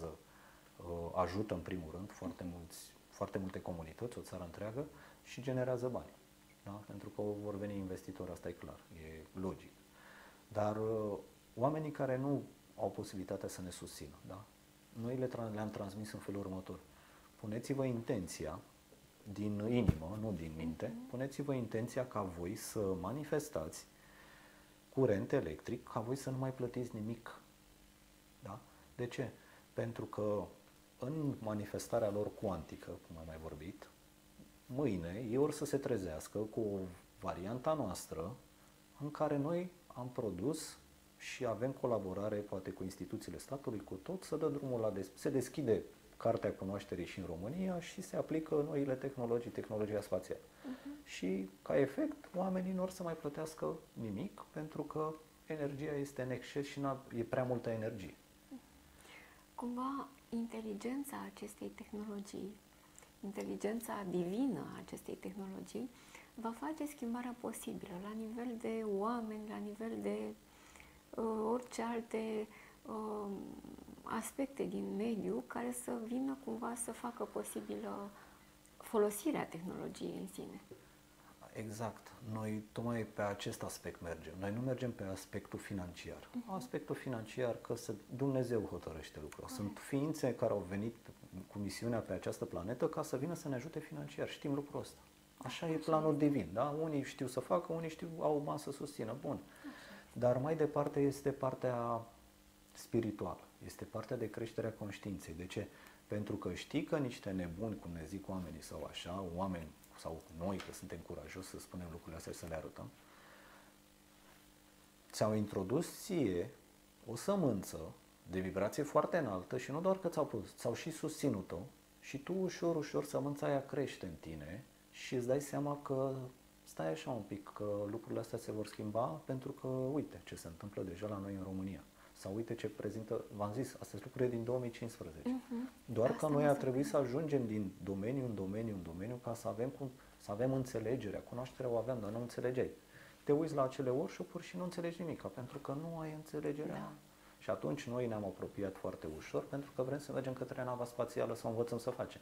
ajută în primul rând foarte multe comunități, o țară întreagă, și generează bani. Da? Pentru că vor veni investitori, asta e clar, e logic. Dar oamenii care nu au posibilitatea să ne susțină, da? Noi le-am transmis în felul următor. Puneți-vă intenția din inimă, nu din minte, puneți-vă intenția ca voi să manifestați curent electric, ca voi să nu mai plătiți nimic. Da? De ce? Pentru că în manifestarea lor cuantică, cum am mai vorbit, mâine ei or să se trezească cu o varianta noastră în care noi am produs și avem colaborare poate cu instituțiile statului, cu tot, să dă drumul se deschide Cartea Cunoașterii și în România și se aplică noile tehnologii, tehnologia spațială. Și ca efect, oamenii nu or să mai plătească nimic pentru că energia este în exces și e prea multă energie. Cumva, inteligența acestei tehnologii, inteligența divină a acestei tehnologii, va face schimbarea posibilă la nivel de oameni, la nivel de orice alte aspecte din mediu care să vină cumva să facă posibilă folosirea tehnologiei în sine. Exact. Noi tocmai pe acest aspect mergem. Noi nu mergem pe aspectul financiar. Aspectul financiar, că Dumnezeu hotărăște lucrul. Sunt ființe care au venit cu misiunea pe această planetă ca să vină să ne ajute financiar. Știm lucrul ăsta. Așa e planul divin. Da? Unii știu să facă, unii au bani să susțină. Bun. Dar mai departe este partea spirituală. Este partea de creșterea conștiinței. De ce? Pentru că știi că niște nebuni, cum ne zic oamenii sau așa, oameni sau noi, că suntem curajoși să spunem lucrurile astea și să le arătăm, ți-au introdus ție o sămânță de vibrație foarte înaltă și nu doar că ți-au și susținut-o și tu ușor, ușor sămânța aia crește în tine și îți dai seama că stai așa un pic, că lucrurile astea se vor schimba pentru că uite ce se întâmplă deja la noi în România. Sau uite ce prezintă, v-am zis, astea sunt lucruri din 2015. Doar că noi ar trebui să ajungem din domeniu în domeniu ca să avem înțelegerea. Cunoașterea o aveam, dar nu înțelegeai. Te uiți la acele workshop-uri și nu înțelegi nimic, pentru că nu ai înțelegerea. Da. Și atunci noi ne-am apropiat foarte ușor, pentru că vrem să mergem către nava spațială să învățăm să facem.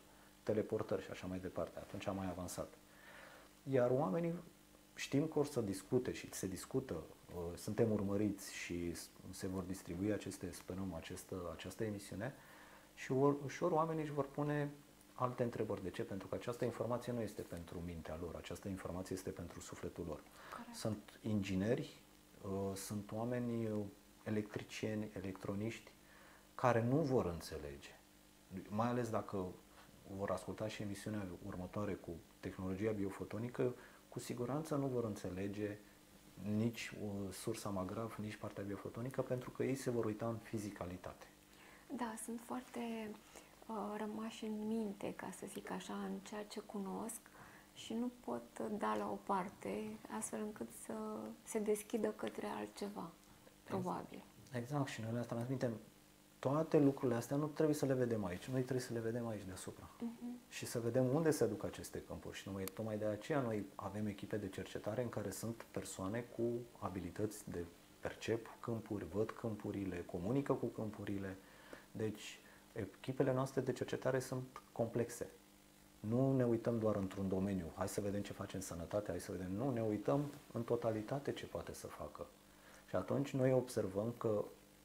teleportări și așa mai departe. Atunci am mai avansat. Iar oamenii știm că or să discute și se discută, suntem urmăriți și se vor distribui sperăm, această emisiune și ușor oamenii își vor pune alte întrebări. De ce? Pentru că această informație nu este pentru mintea lor, această informație este pentru sufletul lor. Corect. Sunt ingineri, sunt oameni electricieni, electroniști, care nu vor înțelege, mai ales dacă vor asculta și emisiunea următoare cu tehnologia biofotonică, cu siguranță nu vor înțelege nici sursa Magrav, nici partea biofotonică, pentru că ei se vor uita în fizicalitate. Da, sunt foarte rămași în minte, ca să zic așa, în ceea ce cunosc și nu pot da la o parte, astfel încât să se deschidă către altceva, probabil. Exact, și noi le transmitem. Toate lucrurile astea nu trebuie să le vedem aici, noi trebuie să le vedem aici deasupra. Și să vedem unde se duc aceste câmpuri. Și tocmai de aceea noi avem echipe de cercetare în care sunt persoane cu abilități de percep câmpuri, văd câmpurile, comunică cu câmpurile. Deci, echipele noastre de cercetare sunt complexe. Nu ne uităm doar într-un domeniu, hai să vedem ce face în sănătate, hai să vedem. Nu, ne uităm în totalitate ce poate să facă. Și atunci noi observăm că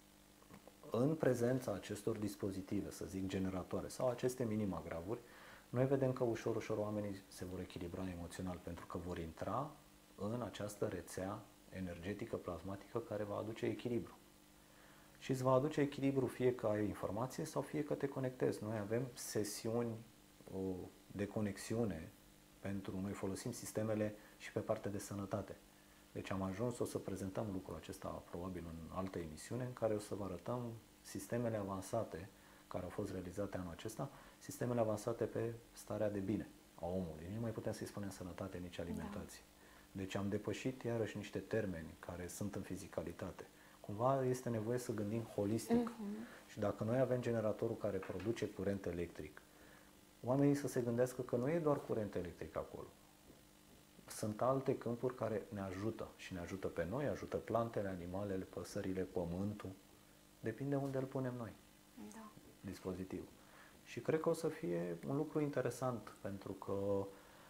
în prezența acestor dispozitive, să zic generatoare sau aceste minimagravuri, noi vedem că ușor, ușor oamenii se vor echilibra emoțional pentru că vor intra în această rețea energetică, plasmatică care va aduce echilibru. Și îți va aduce echilibru fie că ai informație sau fie că te conectezi. Noi avem sesiuni de conexiune pentru noi folosim sistemele și pe partea de sănătate. Deci am ajuns, o să prezentăm lucrul acesta probabil în altă emisiune în care o să vă arătăm sistemele avansate care au fost realizate anul acesta, sistemele avansate pe starea de bine a omului. Nu mai putem să-i spunem sănătate, nici alimentație. Da. Deci am depășit iarăși niște termeni care sunt în fizicalitate. Cumva este nevoie să gândim holistic. Și dacă noi avem generatorul care produce curent electric, oamenii să se gândească că nu e doar curent electric acolo. Sunt alte câmpuri care ne ajută și ne ajută pe noi, ajută plantele, animalele, păsările, pământul. Depinde unde îl punem noi, dispozitivul. Și cred că o să fie un lucru interesant, pentru că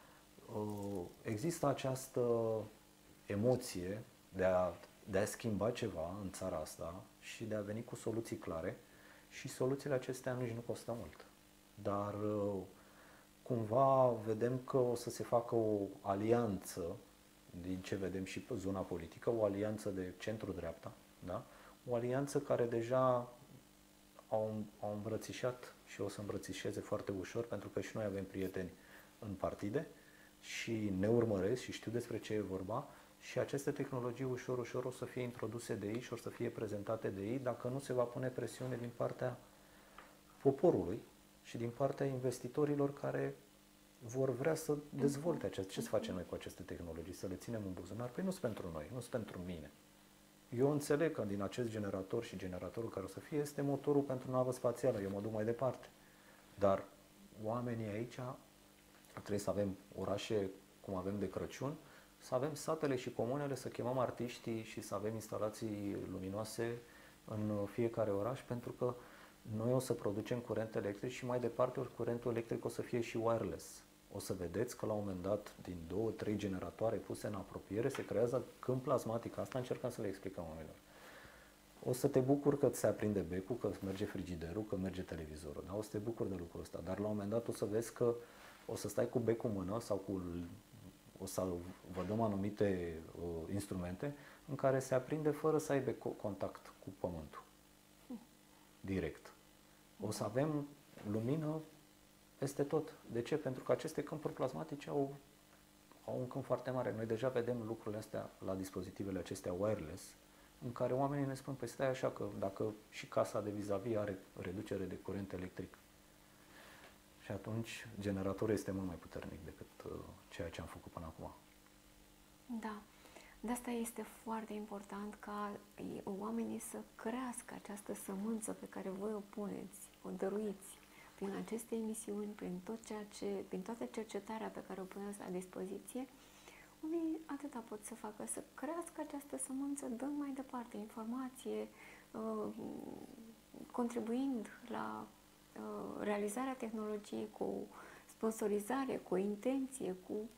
există această emoție de a schimba ceva în țara asta și de a veni cu soluții clare și soluțiile acestea nici nu costă mult. Dar cumva vedem că o să se facă o alianță, din ce vedem și pe zona politică, o alianță de centru-dreapta, da? O alianță care deja au îmbrățișat și o să îmbrățișeze foarte ușor, pentru că și noi avem prieteni în partide și ne urmăresc și știu despre ce e vorba și aceste tehnologii ușor, ușor o să fie introduse de ei și o să fie prezentate de ei dacă nu se va pune presiune din partea poporului și din partea investitorilor care vor vrea să dezvolte ce să facem noi cu aceste tehnologii, să le ținem în buzunar? Păi nu sunt pentru noi, nu sunt pentru mine. Eu înțeleg că din acest generator și generatorul care o să fie este motorul pentru navă spațială, eu mă duc mai departe. Dar oamenii aici trebuie să avem orașe cum avem de Crăciun, să avem satele și comunele, să chemăm artiștii și să avem instalații luminoase în fiecare oraș, pentru că noi o să producem curent electric și mai departe curentul electric o să fie și wireless. O să vedeți că la un moment dat, din 2-3 generatoare puse în apropiere, se creează câmp plasmatic. Asta încercăm să le explicăm oamenilor. O să te bucuri că se aprinde becul, că merge frigiderul, că merge televizorul. Da? O să te bucuri de lucrul ăsta. Dar la un moment dat o să vezi că o să stai cu becul în mână sau o să vă dăm anumite instrumente în care se aprinde fără să aibă contact cu pământul. Direct. O să avem lumină peste tot. De ce? Pentru că aceste câmpuri plasmatice au un câmp foarte mare. Noi deja vedem lucrurile astea la dispozitivele acestea wireless, în care oamenii ne spun, păi stai așa că dacă și casa de vis-a-vis are reducere de curent electric, și atunci generatorul este mult mai puternic decât ceea ce am făcut până acum. Da. De asta este foarte important ca oamenii să crească această sămânță pe care voi o puneți, o dăruiți prin aceste emisiuni, prin toată cercetarea pe care o puneți la dispoziție. Unii atâta pot să facă, să crească această sămânță, dând mai departe informație, contribuind la realizarea tehnologiei cu sponsorizare, cu o intenție,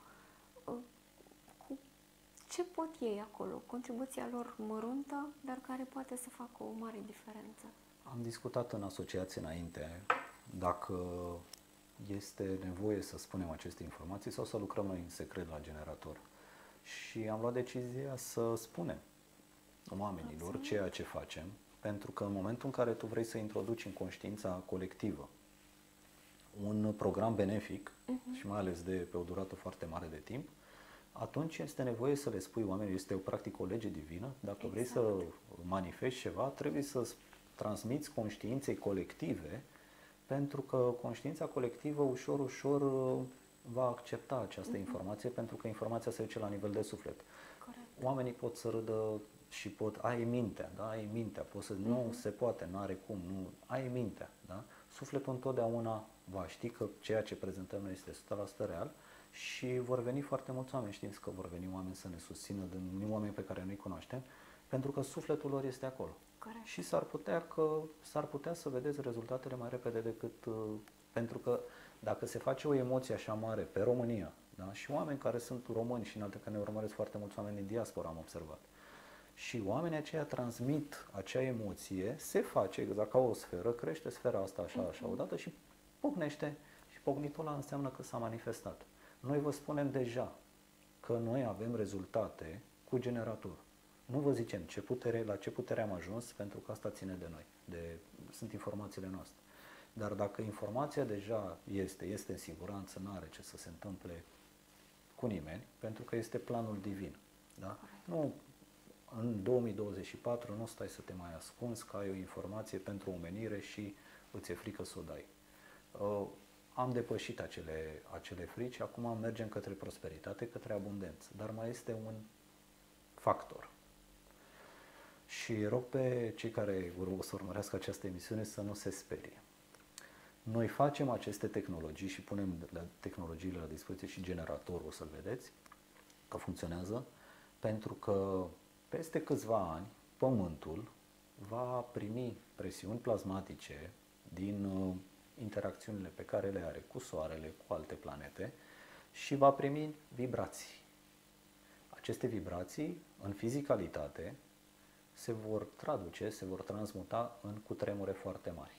cu ce pot ei acolo, contribuția lor măruntă, dar care poate să facă o mare diferență. Am discutat în asociație înainte dacă este nevoie să spunem aceste informații sau să lucrăm noi în secret la generator. Și am luat decizia să spunem oamenilor ceea ce facem, pentru că în momentul în care tu vrei să introduci în conștiința colectivă un program benefic și mai ales de pe o durată foarte mare de timp, atunci este nevoie să le spui oamenilor, este practic o lege divină, dacă vrei să manifesti ceva, trebuie să transmiți conștiinței colective, pentru că conștiința colectivă ușor, ușor va accepta această informație, pentru că informația se duce la nivel de suflet. Corect. Oamenii pot să râdă și ai mintea, da? Ai mintea, poți să, nu se poate, nu are cum, nu, ai mintea, da? Sufletul întotdeauna va ști că ceea ce prezentăm noi este 100% real și vor veni foarte mulți oameni, știți că vor veni oameni să ne susțină, din oameni pe care nu-i cunoaștem, pentru că sufletul lor este acolo. Corect. Și s-ar putea să vedeți rezultatele mai repede decât, pentru că dacă se face o emoție așa mare pe România, da? Și oameni care sunt români și în alte, că ne urmăresc foarte mulți oameni din diaspora, am observat. Și oamenii aceia transmit acea emoție, se face exact ca o sferă, crește sfera asta așa odată și pocnește. Și pocnitul ăla înseamnă că s-a manifestat. Noi vă spunem deja că noi avem rezultate cu generator. Nu vă zicem la ce putere am ajuns, pentru că asta ține de noi, sunt informațiile noastre. Dar dacă informația deja este în siguranță, nu are ce să se întâmple cu nimeni, pentru că este planul divin. Da? Nu, în 2024 nu stai să te mai ascunzi că ai o informație pentru omenire și îți e frică să o dai. Am depășit acele frici, acum mergem către prosperitate, către abundență, dar mai este un factor. Și rog pe cei care o să urmărească această emisiune să nu se sperie. Noi facem aceste tehnologii și punem tehnologiile la dispoziție și generatorul, o să-l vedeți, că funcționează, pentru că peste câțiva ani Pământul va primi presiuni plasmatice din interacțiunile pe care le are cu Soarele, cu alte planete și va primi vibrații. Aceste vibrații, în fizicalitate, se vor transmuta în cutremure foarte mari.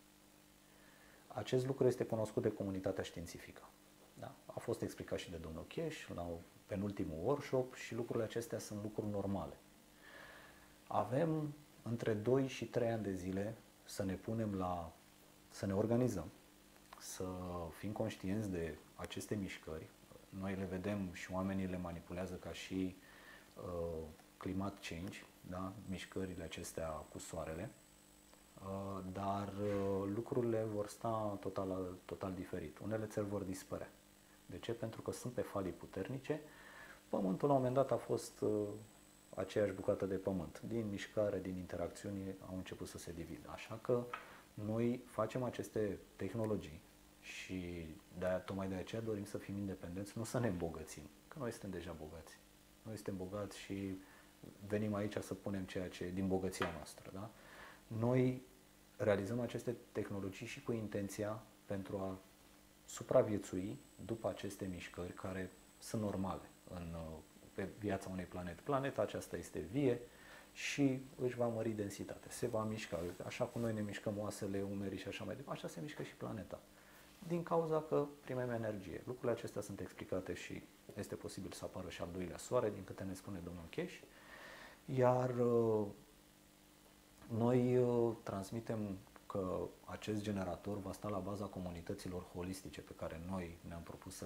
Acest lucru este cunoscut de comunitatea științifică. Da? A fost explicat și de domnul Cheș la penultimul workshop și lucrurile acestea sunt lucruri normale. Avem între 2 și 3 ani de zile să ne organizăm, să fim conștienți de aceste mișcări. Noi le vedem și oamenii le manipulează ca și climate change, da? Mișcările acestea cu soarele, dar lucrurile vor sta total diferit. Unele țări vor dispărea. De ce? Pentru că sunt pe falii puternice. Pământul la un moment dat a fost aceeași bucată de pământ. Din mișcare, din interacțiuni au început să se dividă. Așa că noi facem aceste tehnologii și tocmai de aceea dorim să fim independenți, nu să ne îmbogățim, că noi suntem deja bogați. Noi suntem bogați și venim aici să punem ceea ce din bogăția noastră. Da? Noi realizăm aceste tehnologii și cu intenția pentru a supraviețui după aceste mișcări care sunt normale pe viața unei planete. Planeta aceasta este vie și își va mări densitatea, se va mișca. Așa cum noi ne mișcăm oasele, umerii și așa mai departe, așa se mișcă și planeta. Din cauza că primim energie. Lucrurile acestea sunt explicate și este posibil să apară și al doilea soare, din câte ne spune domnul Cheș. Iar noi transmitem că acest generator va sta la baza comunităților holistice pe care noi ne-am propus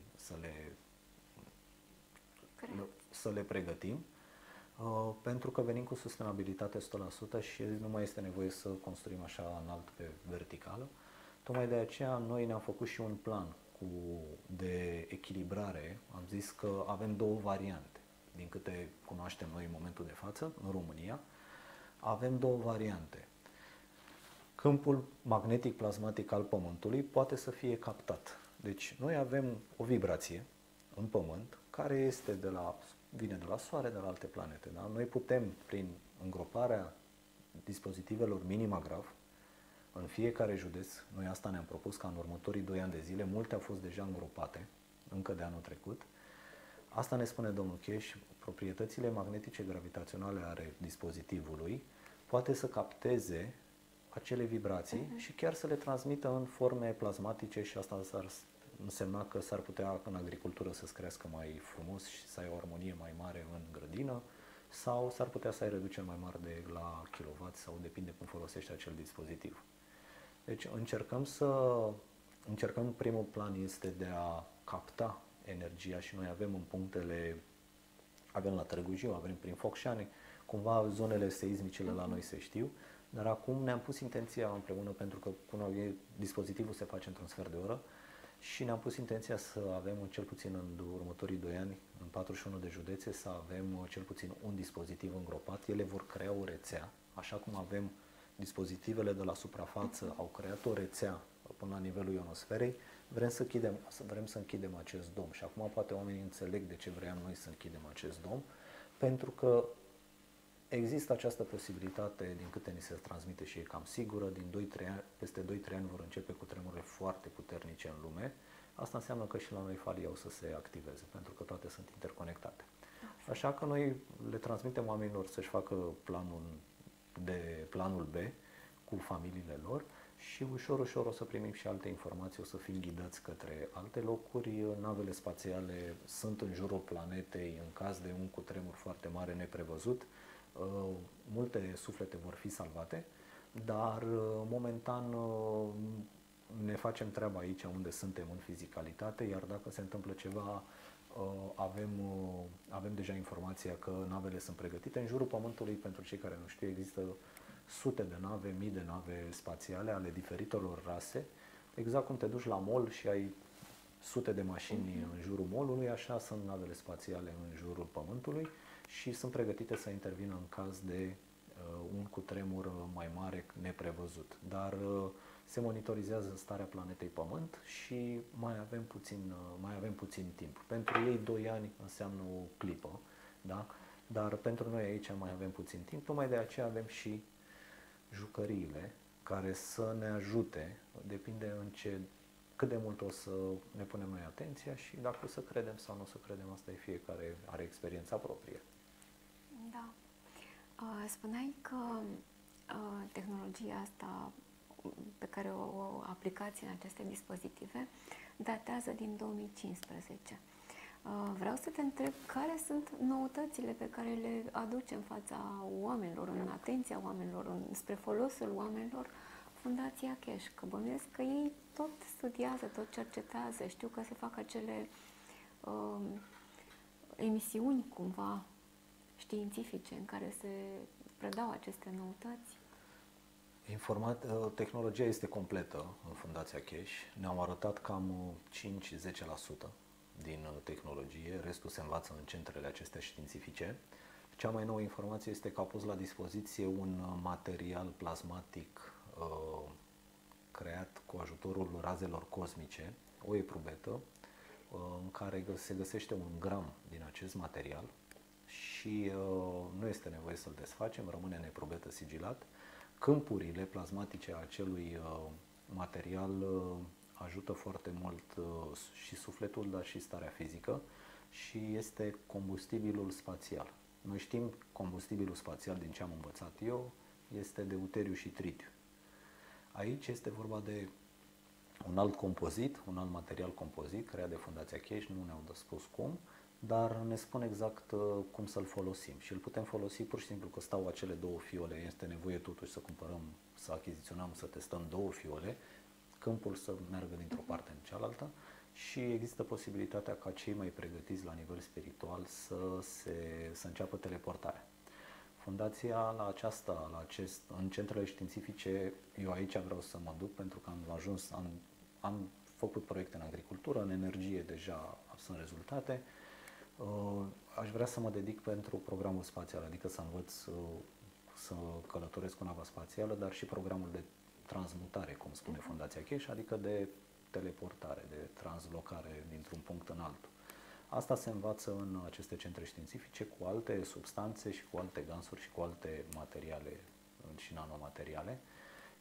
să le pregătim, pentru că venim cu sustenabilitate 100% și nu mai este nevoie să construim așa înalt pe verticală. Tocmai de aceea noi ne-am făcut și un plan de echilibrare. Am zis că avem 2 variante. Din câte cunoaștem noi în momentul de față, în România, avem 2 variante. Câmpul magnetic plasmatic al Pământului poate să fie captat. Deci noi avem o vibrație în Pământ care vine de la Soare, de la alte planete. Da? Noi putem, prin îngroparea dispozitivelor Minimagrav, în fiecare județ, noi asta ne-am propus ca în următorii 2 ani de zile, multe au fost deja îngropate, încă de anul trecut. Asta ne spune domnul Cheș, proprietățile magnetice gravitaționale ale dispozitivului poate să capteze acele vibrații și chiar să le transmită în forme plasmatice și asta ar însemna că s-ar putea în agricultură să-ți crească mai frumos și să ai o armonie mai mare în grădină sau s-ar putea să ai reduceri mai mari de la kilowatt sau depinde cum folosești acel dispozitiv. Deci încercăm, primul plan este de a capta energia și noi avem în punctele, avem la Târgu Jiu, avem prin Focșani, cumva zonele seismicele la noi se știu, dar acum ne-am pus intenția împreună, pentru că cu noi dispozitivul se face într-un sfert de oră și ne-am pus intenția să avem cel puțin în următorii 2 ani, în 41 de județe, să avem cel puțin un dispozitiv îngropat. Ele vor crea o rețea, așa cum avem dispozitivele de la suprafață, au creat o rețea până la nivelul ionosferei, vrem să închidem acest dom. Și acum poate oamenii înțeleg de ce vreau noi să închidem acest dom, pentru că există această posibilitate, din câte ni se transmite și e cam sigură, peste 2-3 ani vor începe cu tremurile foarte puternice în lume. Asta înseamnă că și la noi falii au să se activeze, pentru că toate sunt interconectate. Așa că noi le transmitem oamenilor să-și facă planul B cu familiile lor și ușor, ușor o să primim și alte informații, o să fim ghidați către alte locuri. Navele spațiale sunt în jurul planetei în caz de un cutremur foarte mare neprevăzut. Multe suflete vor fi salvate, dar momentan ne facem treaba aici unde suntem în fizicalitate, iar dacă se întâmplă ceva, avem deja informația că navele sunt pregătite. În jurul Pământului, pentru cei care nu știu, există sute de nave, mii de nave spațiale ale diferitelor rase. Exact cum te duci la mall și ai sute de mașini în jurul mall-ului, așa sunt navele spațiale în jurul Pământului și sunt pregătite să intervină în caz de un cutremur mai mare neprevăzut. Dar se monitorizează starea planetei Pământ și mai avem puțin timp. Pentru ei 2 ani înseamnă o clipă, da? Dar pentru noi aici mai avem puțin timp, tocmai de aceea avem și jucăriile care să ne ajute, depinde cât de mult o să ne punem noi atenția și dacă o să credem sau nu o să credem, asta e, fiecare are experiența proprie. Da. Spuneai că tehnologia asta pe care o aplicați în aceste dispozitive datează din 2015. Vreau să te întreb care sunt noutățile pe care le aduce în fața oamenilor, în atenția oamenilor, spre folosul oamenilor, Fundația Cheș, că bănuiesc că ei tot studiază, tot cercetează, știu că se fac acele emisiuni cumva științifice în care se predau aceste noutăți. Tehnologia este completă în Fundația Cheș. Ne-au arătat cam 5-10% din tehnologie, restul se învață în centrele acestea științifice. Cea mai nouă informație este că a pus la dispoziție un material plasmatic creat cu ajutorul razelor cosmice, o eprubetă, în care se găsește 1 gram din acest material și nu este nevoie să-l desfacem, rămâne în eprubetă sigilat. Câmpurile plasmatice a acelui material ajută foarte mult și sufletul, dar și starea fizică și este combustibilul spațial. Noi știm combustibilul spațial, din ce am învățat eu, este deuteriu și tritiu. Aici este vorba de un alt compozit, un alt material compozit creat de Fundația Cheș, nu ne-au spus cum, dar ne spun exact cum să-l folosim și îl putem folosi pur și simplu că stau acele 2 fiole, este nevoie totuși să cumpărăm, să achiziționăm, să testăm 2 fiole, câmpul să meargă dintr-o parte în cealaltă și există posibilitatea ca cei mai pregătiți la nivel spiritual să înceapă teleportarea. Fundația în centrele științifice, eu aici vreau să mă duc pentru că am făcut proiecte în agricultură, în energie deja sunt rezultate. Aș vrea să mă dedic pentru programul spațial, adică să învăț să călătoresc cu nava spațială, dar și programul de transmutare, cum spune Fundația Cheș, adică de teleportare, de translocare dintr-un punct în altul. Asta se învață în aceste centre științifice cu alte substanțe și cu alte gansuri și cu alte materiale și nanomateriale.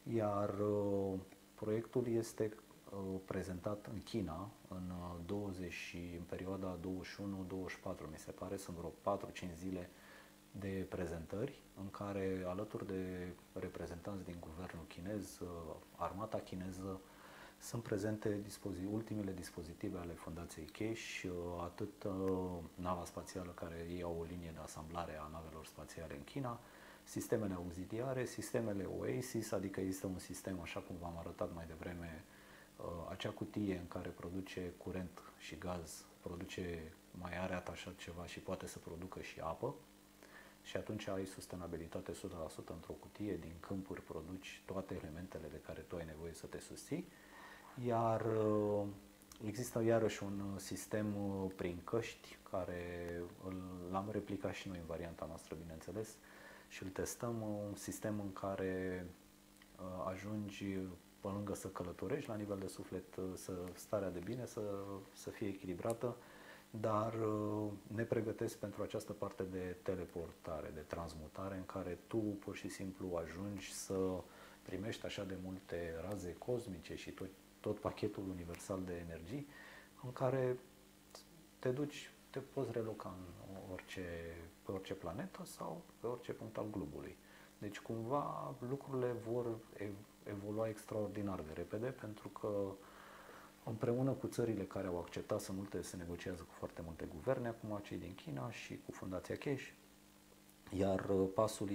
Iar proiectul este prezentat în China în perioada 21-24, mi se pare, sunt vreo 4-5 zile de prezentări în care, alături de reprezentanți din guvernul chinez, armata chineză, sunt prezente ultimele dispozitive ale Fundației Cash, atât nava spațială, care ei au o linie de asamblare a navelor spațiale în China, sistemele auxiliare, sistemele Oasis, adică există un sistem, așa cum v-am arătat mai devreme, acea cutie în care produce curent și gaz, mai are atașat ceva și poate să producă și apă, și atunci ai sustenabilitate 100% într-o cutie, din câmpuri produci toate elementele de care tu ai nevoie să te susții. Iar există iarăși un sistem prin căști, care l-am replicat și noi în varianta noastră, bineînțeles, și îl testăm, un sistem în care ajungi, pe lângă să călătorești la nivel de suflet, starea de bine să fie echilibrată, dar ne pregătesc pentru această parte de teleportare, de transmutare, în care tu pur și simplu ajungi să primești așa de multe raze cosmice și tot pachetul universal de energii, în care te poți reloca pe orice planetă sau pe orice punct al globului. Deci cumva lucrurile vor evolua extraordinar de repede, pentru că împreună cu țările care au acceptat se negociază cu foarte multe guverne, acum cei din China și cu Fundația Cash, iar pasul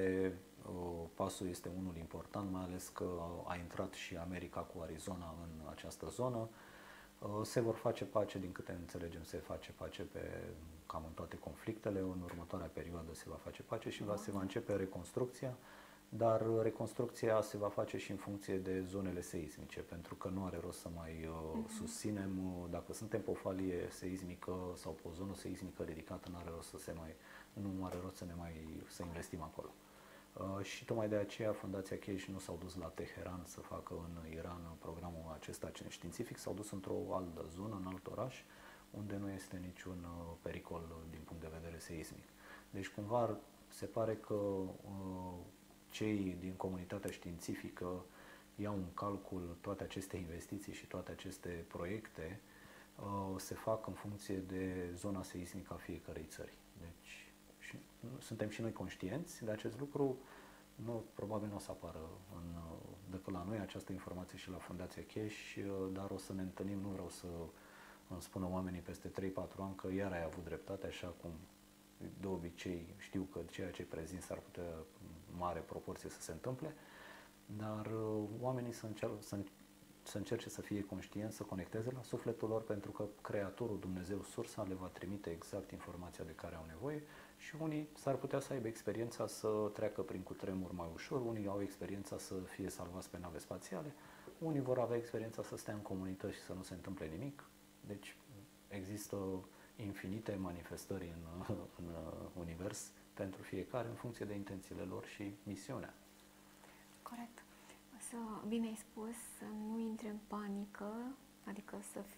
este unul important, mai ales că a intrat și America cu Arizona în această zonă. Se vor face pace, din câte înțelegem, se face pace cam în toate conflictele. În următoarea perioadă se va face pace și se va începe reconstrucția, dar reconstrucția se va face și în funcție de zonele seismice, pentru că nu are rost să mai susținem, dacă suntem pe o falie seismică sau pe o zonă seismică ridicată, nu are rost să investim acolo. Și tocmai de aceea Fundația Cash nu s-au dus la Teheran să facă în Iran programul acesta științific, s-au dus într-o altă zonă, în alt oraș, unde nu este niciun pericol din punct de vedere seismic. Deci cumva se pare că cei din comunitatea științifică iau în calcul toate aceste investiții și toate aceste proiecte, se fac în funcție de zona seismică a fiecărei țări. Deci suntem și noi conștienți de acest lucru. Probabil nu o să apară decât la noi această informație și la Fundația Cash, dar o să ne întâlnim, nu vreau să îmi spună oamenii peste 3-4 ani că iar ai avut dreptate, așa cum de obicei știu că ceea ce prezint s-ar putea în mare proporție să se întâmple, dar oamenii să încerce să fie conștienți, să conecteze la sufletul lor, pentru că Creatorul, Dumnezeu, Sursa, le va trimite exact informația de care au nevoie, și unii s-ar putea să aibă experiența să treacă prin cutremur mai ușor, unii au experiența să fie salvați pe nave spațiale, unii vor avea experiența să stea în comunități și să nu se întâmple nimic. Deci există infinite manifestări în univers pentru fiecare, în funcție de intențiile lor și misiunea. Corect. Bine ai spus, să nu intre în panică, adică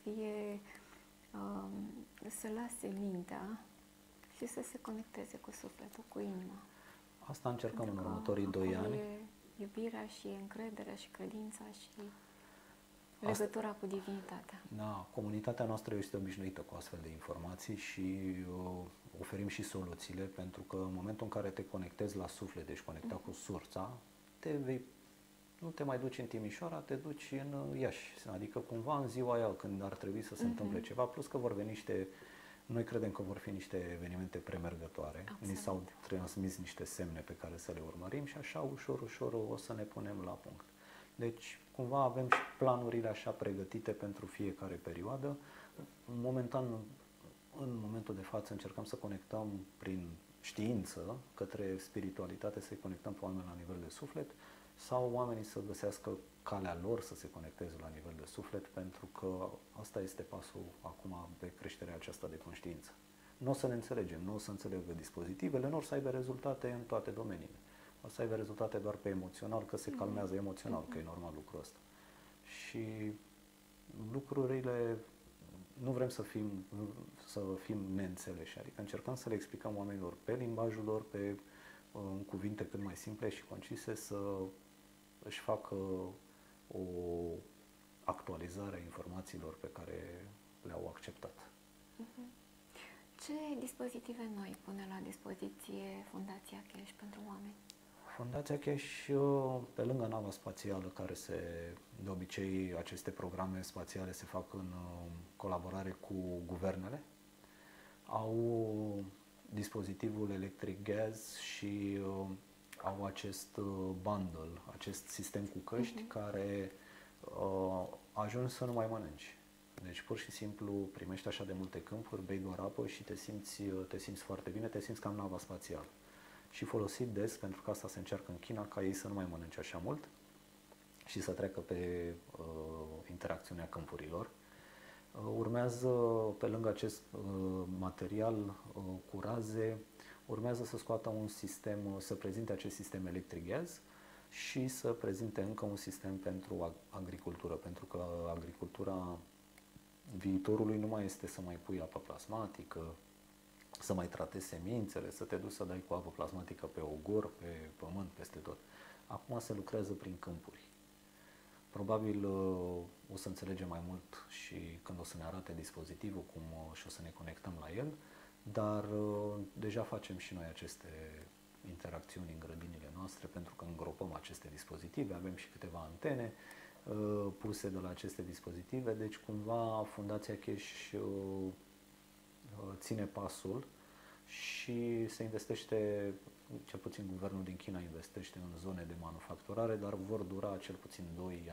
să lase mintea și să se conecteze cu sufletul, cu inima. Asta încercăm în următorii 2 ani. Iubirea și încrederea și credința și legătura cu divinitatea. Da, comunitatea noastră este obișnuită cu astfel de informații și oferim și soluțiile, pentru că în momentul în care te conectezi la suflet, deci conectat cu sursa, nu te mai duci în Timișoara, te duci în Iași. Adică cumva în ziua aia, când ar trebui să se întâmple ceva, plus că vor veni noi credem că vor fi niște evenimente premergătoare. Absolut. Ni s-au transmis niște semne pe care să le urmărim și așa ușor, ușor o să ne punem la punct. Deci cumva avem și planurile așa pregătite pentru fiecare perioadă. În momentul de față încercăm să conectăm prin știință către spiritualitate, să-i conectăm pe oameni la nivel de suflet, sau oamenii să găsească calea lor să se conecteze la nivel de suflet, pentru că asta este pasul acum pe creșterea aceasta de conștiință. Nu o să ne înțelegem, nu o să înțelegă dispozitivele, nu o să aibă rezultate în toate domeniile. O să aibă rezultate doar pe emoțional, că se calmează emoțional, că e normal lucrul ăsta. Și lucrurile, nu vrem să fim neînțeleși, adică încercăm să le explicăm oamenilor pe limbajul lor, în cuvinte cât mai simple și concise, să își facă o actualizare a informațiilor pe care le-au acceptat. Ce dispozitive noi pune la dispoziție Fundația Cash pentru oameni? Fundația Cash, pe lângă nava spațială, care de obicei aceste programe spațiale se fac în colaborare cu guvernele, au dispozitivul Electric Gas și au acest bundle, acest sistem cu căști care ajungi să nu mai mănânci. Deci pur și simplu primești așa de multe câmpuri, bei doar apă și te simți foarte bine, te simți ca în nava spațială. Și folosit des, pentru că asta se încearcă în China, ca ei să nu mai mănânce așa mult și să treacă pe interacțiunea câmpurilor. Urmează, pe lângă acest material cu raze, urmează să scoată un sistem, să prezinte acest sistem Electric Gas și să prezinte încă un sistem pentru agricultură, pentru că agricultura viitorului nu mai este să mai pui apă plasmatică, să mai tratezi semințele, să te duci să dai cu apă plasmatică pe ogor, pe pământ, peste tot. Acum se lucrează prin câmpuri. Probabil o să înțelegem mai mult și când o să ne arate dispozitivul cum și o să ne conectăm la el, dar deja facem și noi aceste interacțiuni în grădinile noastre pentru că îngropăm aceste dispozitive, avem și câteva antene puse de la aceste dispozitive, deci cumva Fundația Cash ține pasul și se investește, cel puțin guvernul din China investește în zone de manufacturare, dar vor dura cel puțin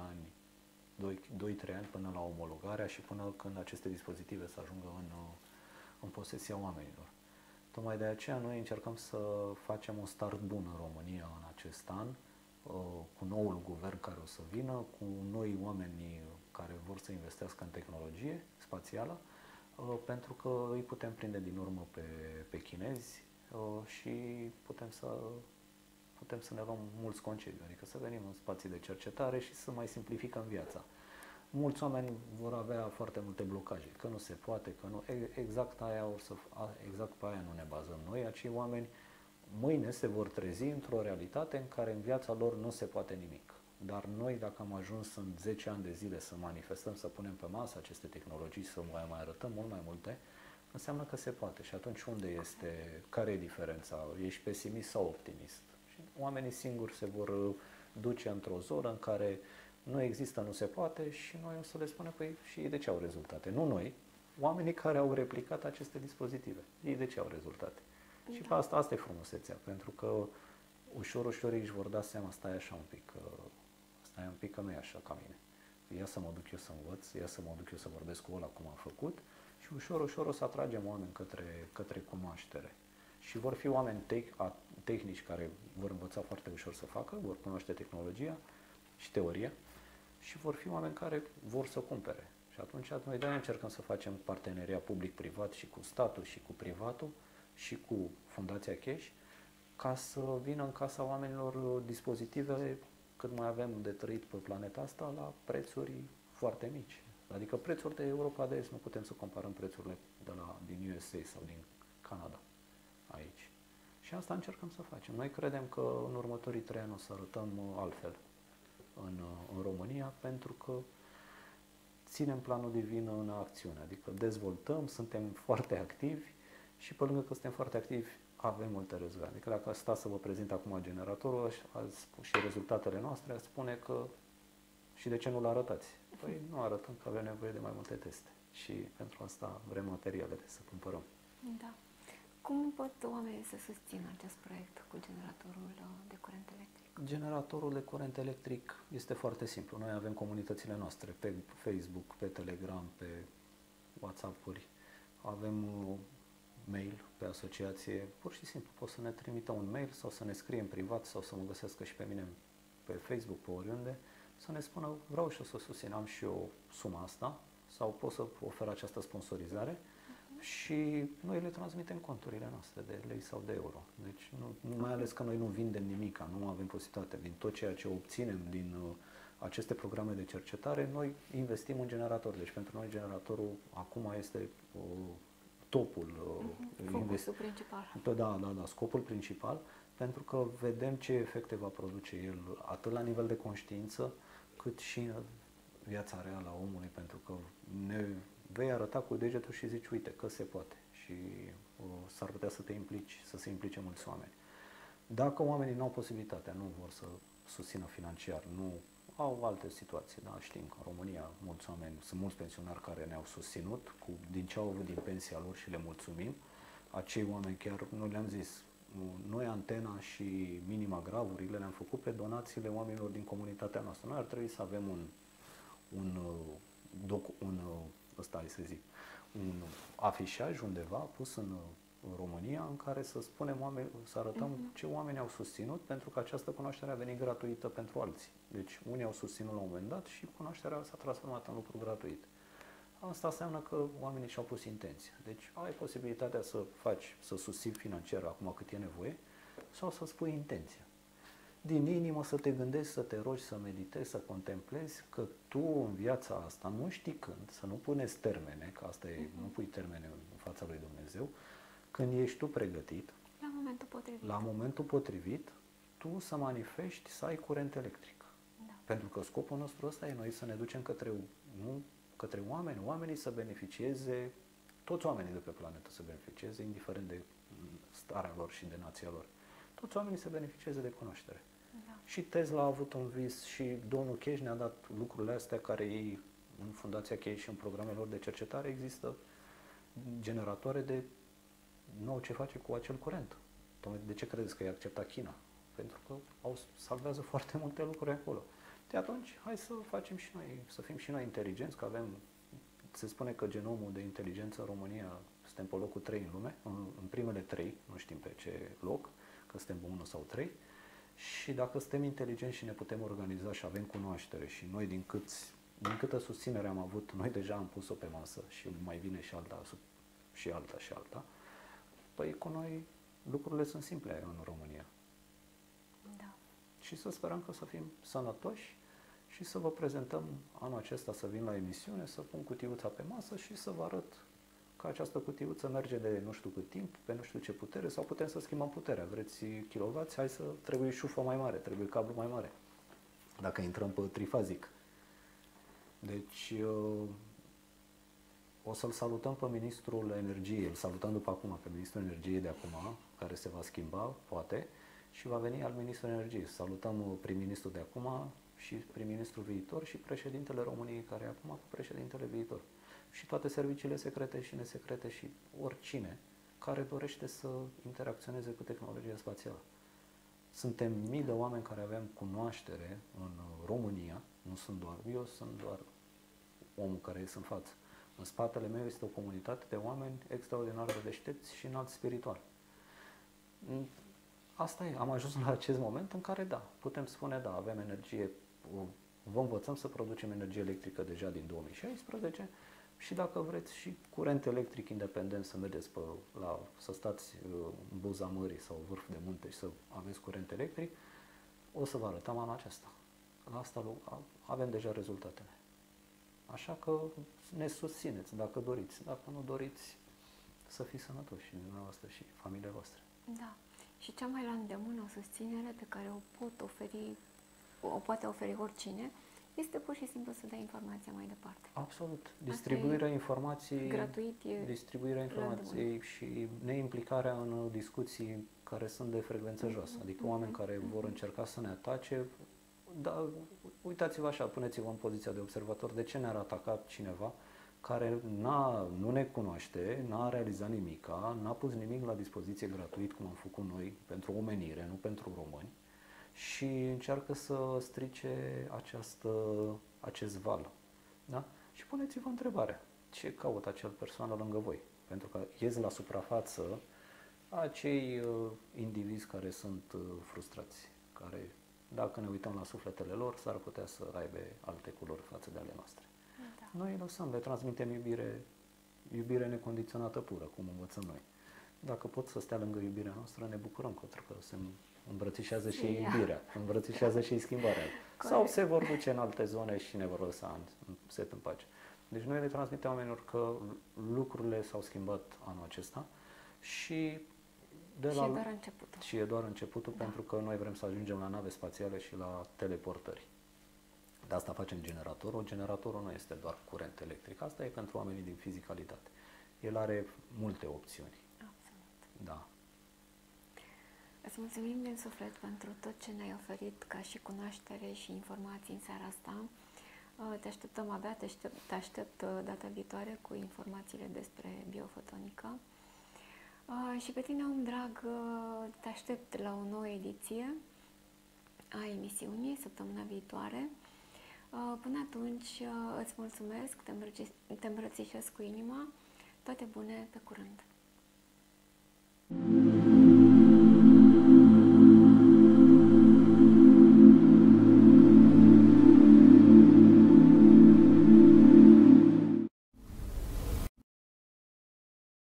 2-3 ani până la omologarea și până când aceste dispozitive să ajungă în posesia oamenilor. Tocmai de aceea noi încercăm să facem un start bun în România în acest an, cu noul guvern care o să vină, cu noi oameni care vor să investească în tehnologie spațială, pentru că îi putem prinde din urmă pe chinezi și putem să ne luăm mulți concediu, adică să venim în spații de cercetare și să mai simplificăm viața. Mulți oameni vor avea foarte multe blocaje, că nu se poate, că nu, exact pe aia nu ne bazăm noi, acei oameni mâine se vor trezi într-o realitate în care în viața lor nu se poate nimic. Dar noi, dacă am ajuns în 10 ani de zile să manifestăm, să punem pe masă aceste tehnologii, să mai arătăm mult mai multe, înseamnă că se poate. Și atunci care e diferența? Ești pesimist sau optimist? Și oamenii singuri se vor duce într-o zonă în care nu există, nu se poate și noi o să le spunem, păi și ei de ce au rezultate? Nu noi, oamenii care au replicat aceste dispozitive. Ei de ce au rezultate? Da. Și asta e frumusețea, pentru că ușor ei își vor da seama, stai un pic că nu e așa ca mine. Ia să mă duc eu să învăț, ia să mă duc eu să vorbesc cu ăla cum am făcut și ușor o să atragem oameni către cunoaștere. Și vor fi oameni tehnici care vor învăța foarte ușor să facă, vor cunoaște tehnologia și teoria și vor fi oameni care vor să cumpere. Și atunci noi de-aia încercăm să facem parteneria public-privat și cu statul și cu privatul și cu Fundația Cash ca să vină în casa oamenilor dispozitive cât mai avem de trăit pe planeta asta la prețuri foarte mici. Adică prețuri de Europa de Est, nu putem să comparăm prețurile din USA sau din Canada aici. Și asta încercăm să facem. Noi credem că în următorii 3 ani o să arătăm altfel în România, pentru că ținem planul divin în acțiune. Adică dezvoltăm, suntem foarte activi și pe lângă că suntem foarte activi, avem multe rezultate. Adică dacă stați să vă prezint acum generatorul și rezultatele noastre, aș spune că și de ce nu-l arătați? Păi nu arătăm că avem nevoie de mai multe teste și pentru asta vrem materialele să cumpărăm. Da. Cum pot oamenii să susțină acest proiect cu generatorul de curent electric? Generatorul de curent electric este foarte simplu. Noi avem comunitățile noastre pe Facebook, pe Telegram, pe WhatsApp-uri. Avem mail pe asociație. Pur și simplu pot să ne trimită un mail sau să ne scrie în privat sau să mă găsească și pe mine pe Facebook, pe oriunde, să ne spună vreau și eu să susțin, am și eu suma asta sau pot să ofer această sponsorizare și noi le transmitem conturile noastre de lei sau de euro. Deci, mai ales că noi nu vindem nimic, nu avem posibilitate. Din tot ceea ce obținem din aceste programe de cercetare, noi investim în generator. Deci pentru noi generatorul acum este topul. Focusul principal. Da, scopul principal, pentru că vedem ce efecte va produce el, atât la nivel de conștiință, cât și în viața reală a omului, pentru că ne vei arăta cu degetul și zici, uite, că se poate și s-ar putea să te implici, să se implice mulți oameni. Dacă oamenii nu au posibilitatea, nu vor să susțină financiar, nu au alte situații, da, știm că în România mulți oameni, sunt mulți pensionari care ne-au susținut din ce au avut din pensia lor și le mulțumim. Acei oameni chiar, nu le-am zis, noi Antena și Minima Gravurile le-am făcut pe donațiile oamenilor din comunitatea noastră. Noi ar trebui să avem un afișaj undeva pus în România în care să spunem să arătăm ce oameni au susținut, pentru că această cunoaștere a venit gratuită pentru alții. Deci unii au susținut la un moment dat și cunoașterea s-a transformat în lucru gratuit. Asta înseamnă că oamenii și-au pus intenția. Deci ai posibilitatea să susții financiar acum cât e nevoie sau să spui intenția. Din inimă să te gândești, să te rogi, să meditezi, să contemplezi că tu în viața asta nu știi când, să nu puneți termene, că asta e, nu pui termene în fața lui Dumnezeu, când ești tu pregătit, la momentul potrivit, tu să manifesti să ai curent electric. Da. Pentru că scopul nostru ăsta e noi să ne ducem către oamenii să beneficieze, toți oamenii de pe planetă să beneficieze, indiferent de starea lor și de nația lor. Toți oamenii să beneficieze de cunoaștere. Da. Și Tesla a avut un vis și domnul Cash ne-a dat lucrurile astea care ei, în Fundația Cash și în programele lor de cercetare, există generatoare de nou ce face cu acel curent. De ce credeți că i-a acceptat China? Pentru că salvează foarte multe lucruri acolo. De atunci, hai să facem și noi, să fim și noi inteligenți, că se spune că genomul de inteligență în România suntem pe locul 3 în lume, în primele 3, nu știm pe ce loc, că suntem 1 sau 3, și dacă suntem inteligenți și ne putem organiza și avem cunoaștere și noi din câtă susținere am avut, noi deja am pus-o pe masă și mai vine și alta, păi cu noi lucrurile sunt simple în România. Da. Și să sperăm că să fim sănătoși și să vă prezentăm anul acesta, să vin la emisiune, să pun cutiuța pe masă și să vă arăt că această cutiuță merge de nu știu cât timp, pe nu știu ce putere, sau putem să schimbăm puterea. Vreți kilovați? Trebuie șufă mai mare, trebuie cablu mai mare. Dacă intrăm pe trifazic. Deci o să-l salutăm pe Ministrul Energiei, îl salutăm după acum pe Ministrul Energiei de acum, care se va schimba, poate, și va veni al Ministrul Energiei. Salutăm prim-ministrul de acum și prim-ministrul viitor și președintele României, care e acum cu președintele viitor. Și toate serviciile secrete și nesecrete și oricine care dorește să interacționeze cu tehnologia spațială. Suntem mii de oameni care avem cunoaștere în România, eu sunt doar omul care este în față. În spatele meu este o comunitate de oameni extraordinar de deștepți și înalt spiritual. Asta e, am ajuns la acest moment în care, da, putem spune, da, avem energie, vă învățăm să producem energie electrică deja din 2016 și dacă vreți și curent electric independent să mergeți să stați în buza mării sau vârf de munte și să aveți curent electric, o să vă arătăm anul acesta. La asta avem deja rezultatele. Așa că ne susțineți dacă doriți. Dacă nu doriți, să fiți sănătoși și dumneavoastră și familia voastră. Da. Și cea mai la îndemână o susținere pe care o poate oferi oricine, este pur și simplu să dai informația mai departe. Absolut. Distribuirea informației, gratuit, distribuirea informației și neimplicarea în discuții care sunt de frecvență joasă. Adică oameni care vor încerca să ne atace, da, uitați-vă așa, puneți-vă în poziția de observator, de ce ne-ar ataca cineva care nu ne cunoaște, n-a realizat nimica, n-a pus nimic la dispoziție gratuit, cum am făcut noi, pentru omenire, nu pentru români, și încearcă să strice acest val. Da? Și puneți-vă întrebarea, ce caută acel persoană lângă voi? Pentru că ies la suprafață acei indivizi care sunt frustrați, care, dacă ne uităm la sufletele lor, s-ar putea să aibă alte culori față de ale noastre. Da. Noi lăsăm, le transmitem iubire necondiționată pură, cum învățăm noi. Dacă pot să stea lângă iubirea noastră, ne bucurăm, pentru că se îmbrățișează și ei iubirea, îmbrățișează și ei schimbarea. Corect. Sau se vor duce în alte zone și ne vor lăsa set în pace. Deci noi le transmitem oamenilor că lucrurile s-au schimbat anul acesta și Și e doar începutul. Și e doar începutul, pentru că noi vrem să ajungem la nave spațiale și la teleportări. De asta facem generatorul. Generatorul nu este doar curent electric. Asta e pentru oamenii din fizicalitate. El are multe opțiuni. Absolut. Da. Îți mulțumim din suflet pentru tot ce ne-ai oferit ca și cunoaștere și informații în seara asta. Te așteptăm abia, te aștept data viitoare cu informațiile despre biofotonică. Și pe tine, om drag, te aștept la o nouă ediție a emisiunii săptămâna viitoare. Până atunci îți mulțumesc, te îmbrățișez cu inima. Toate bune, pe curând!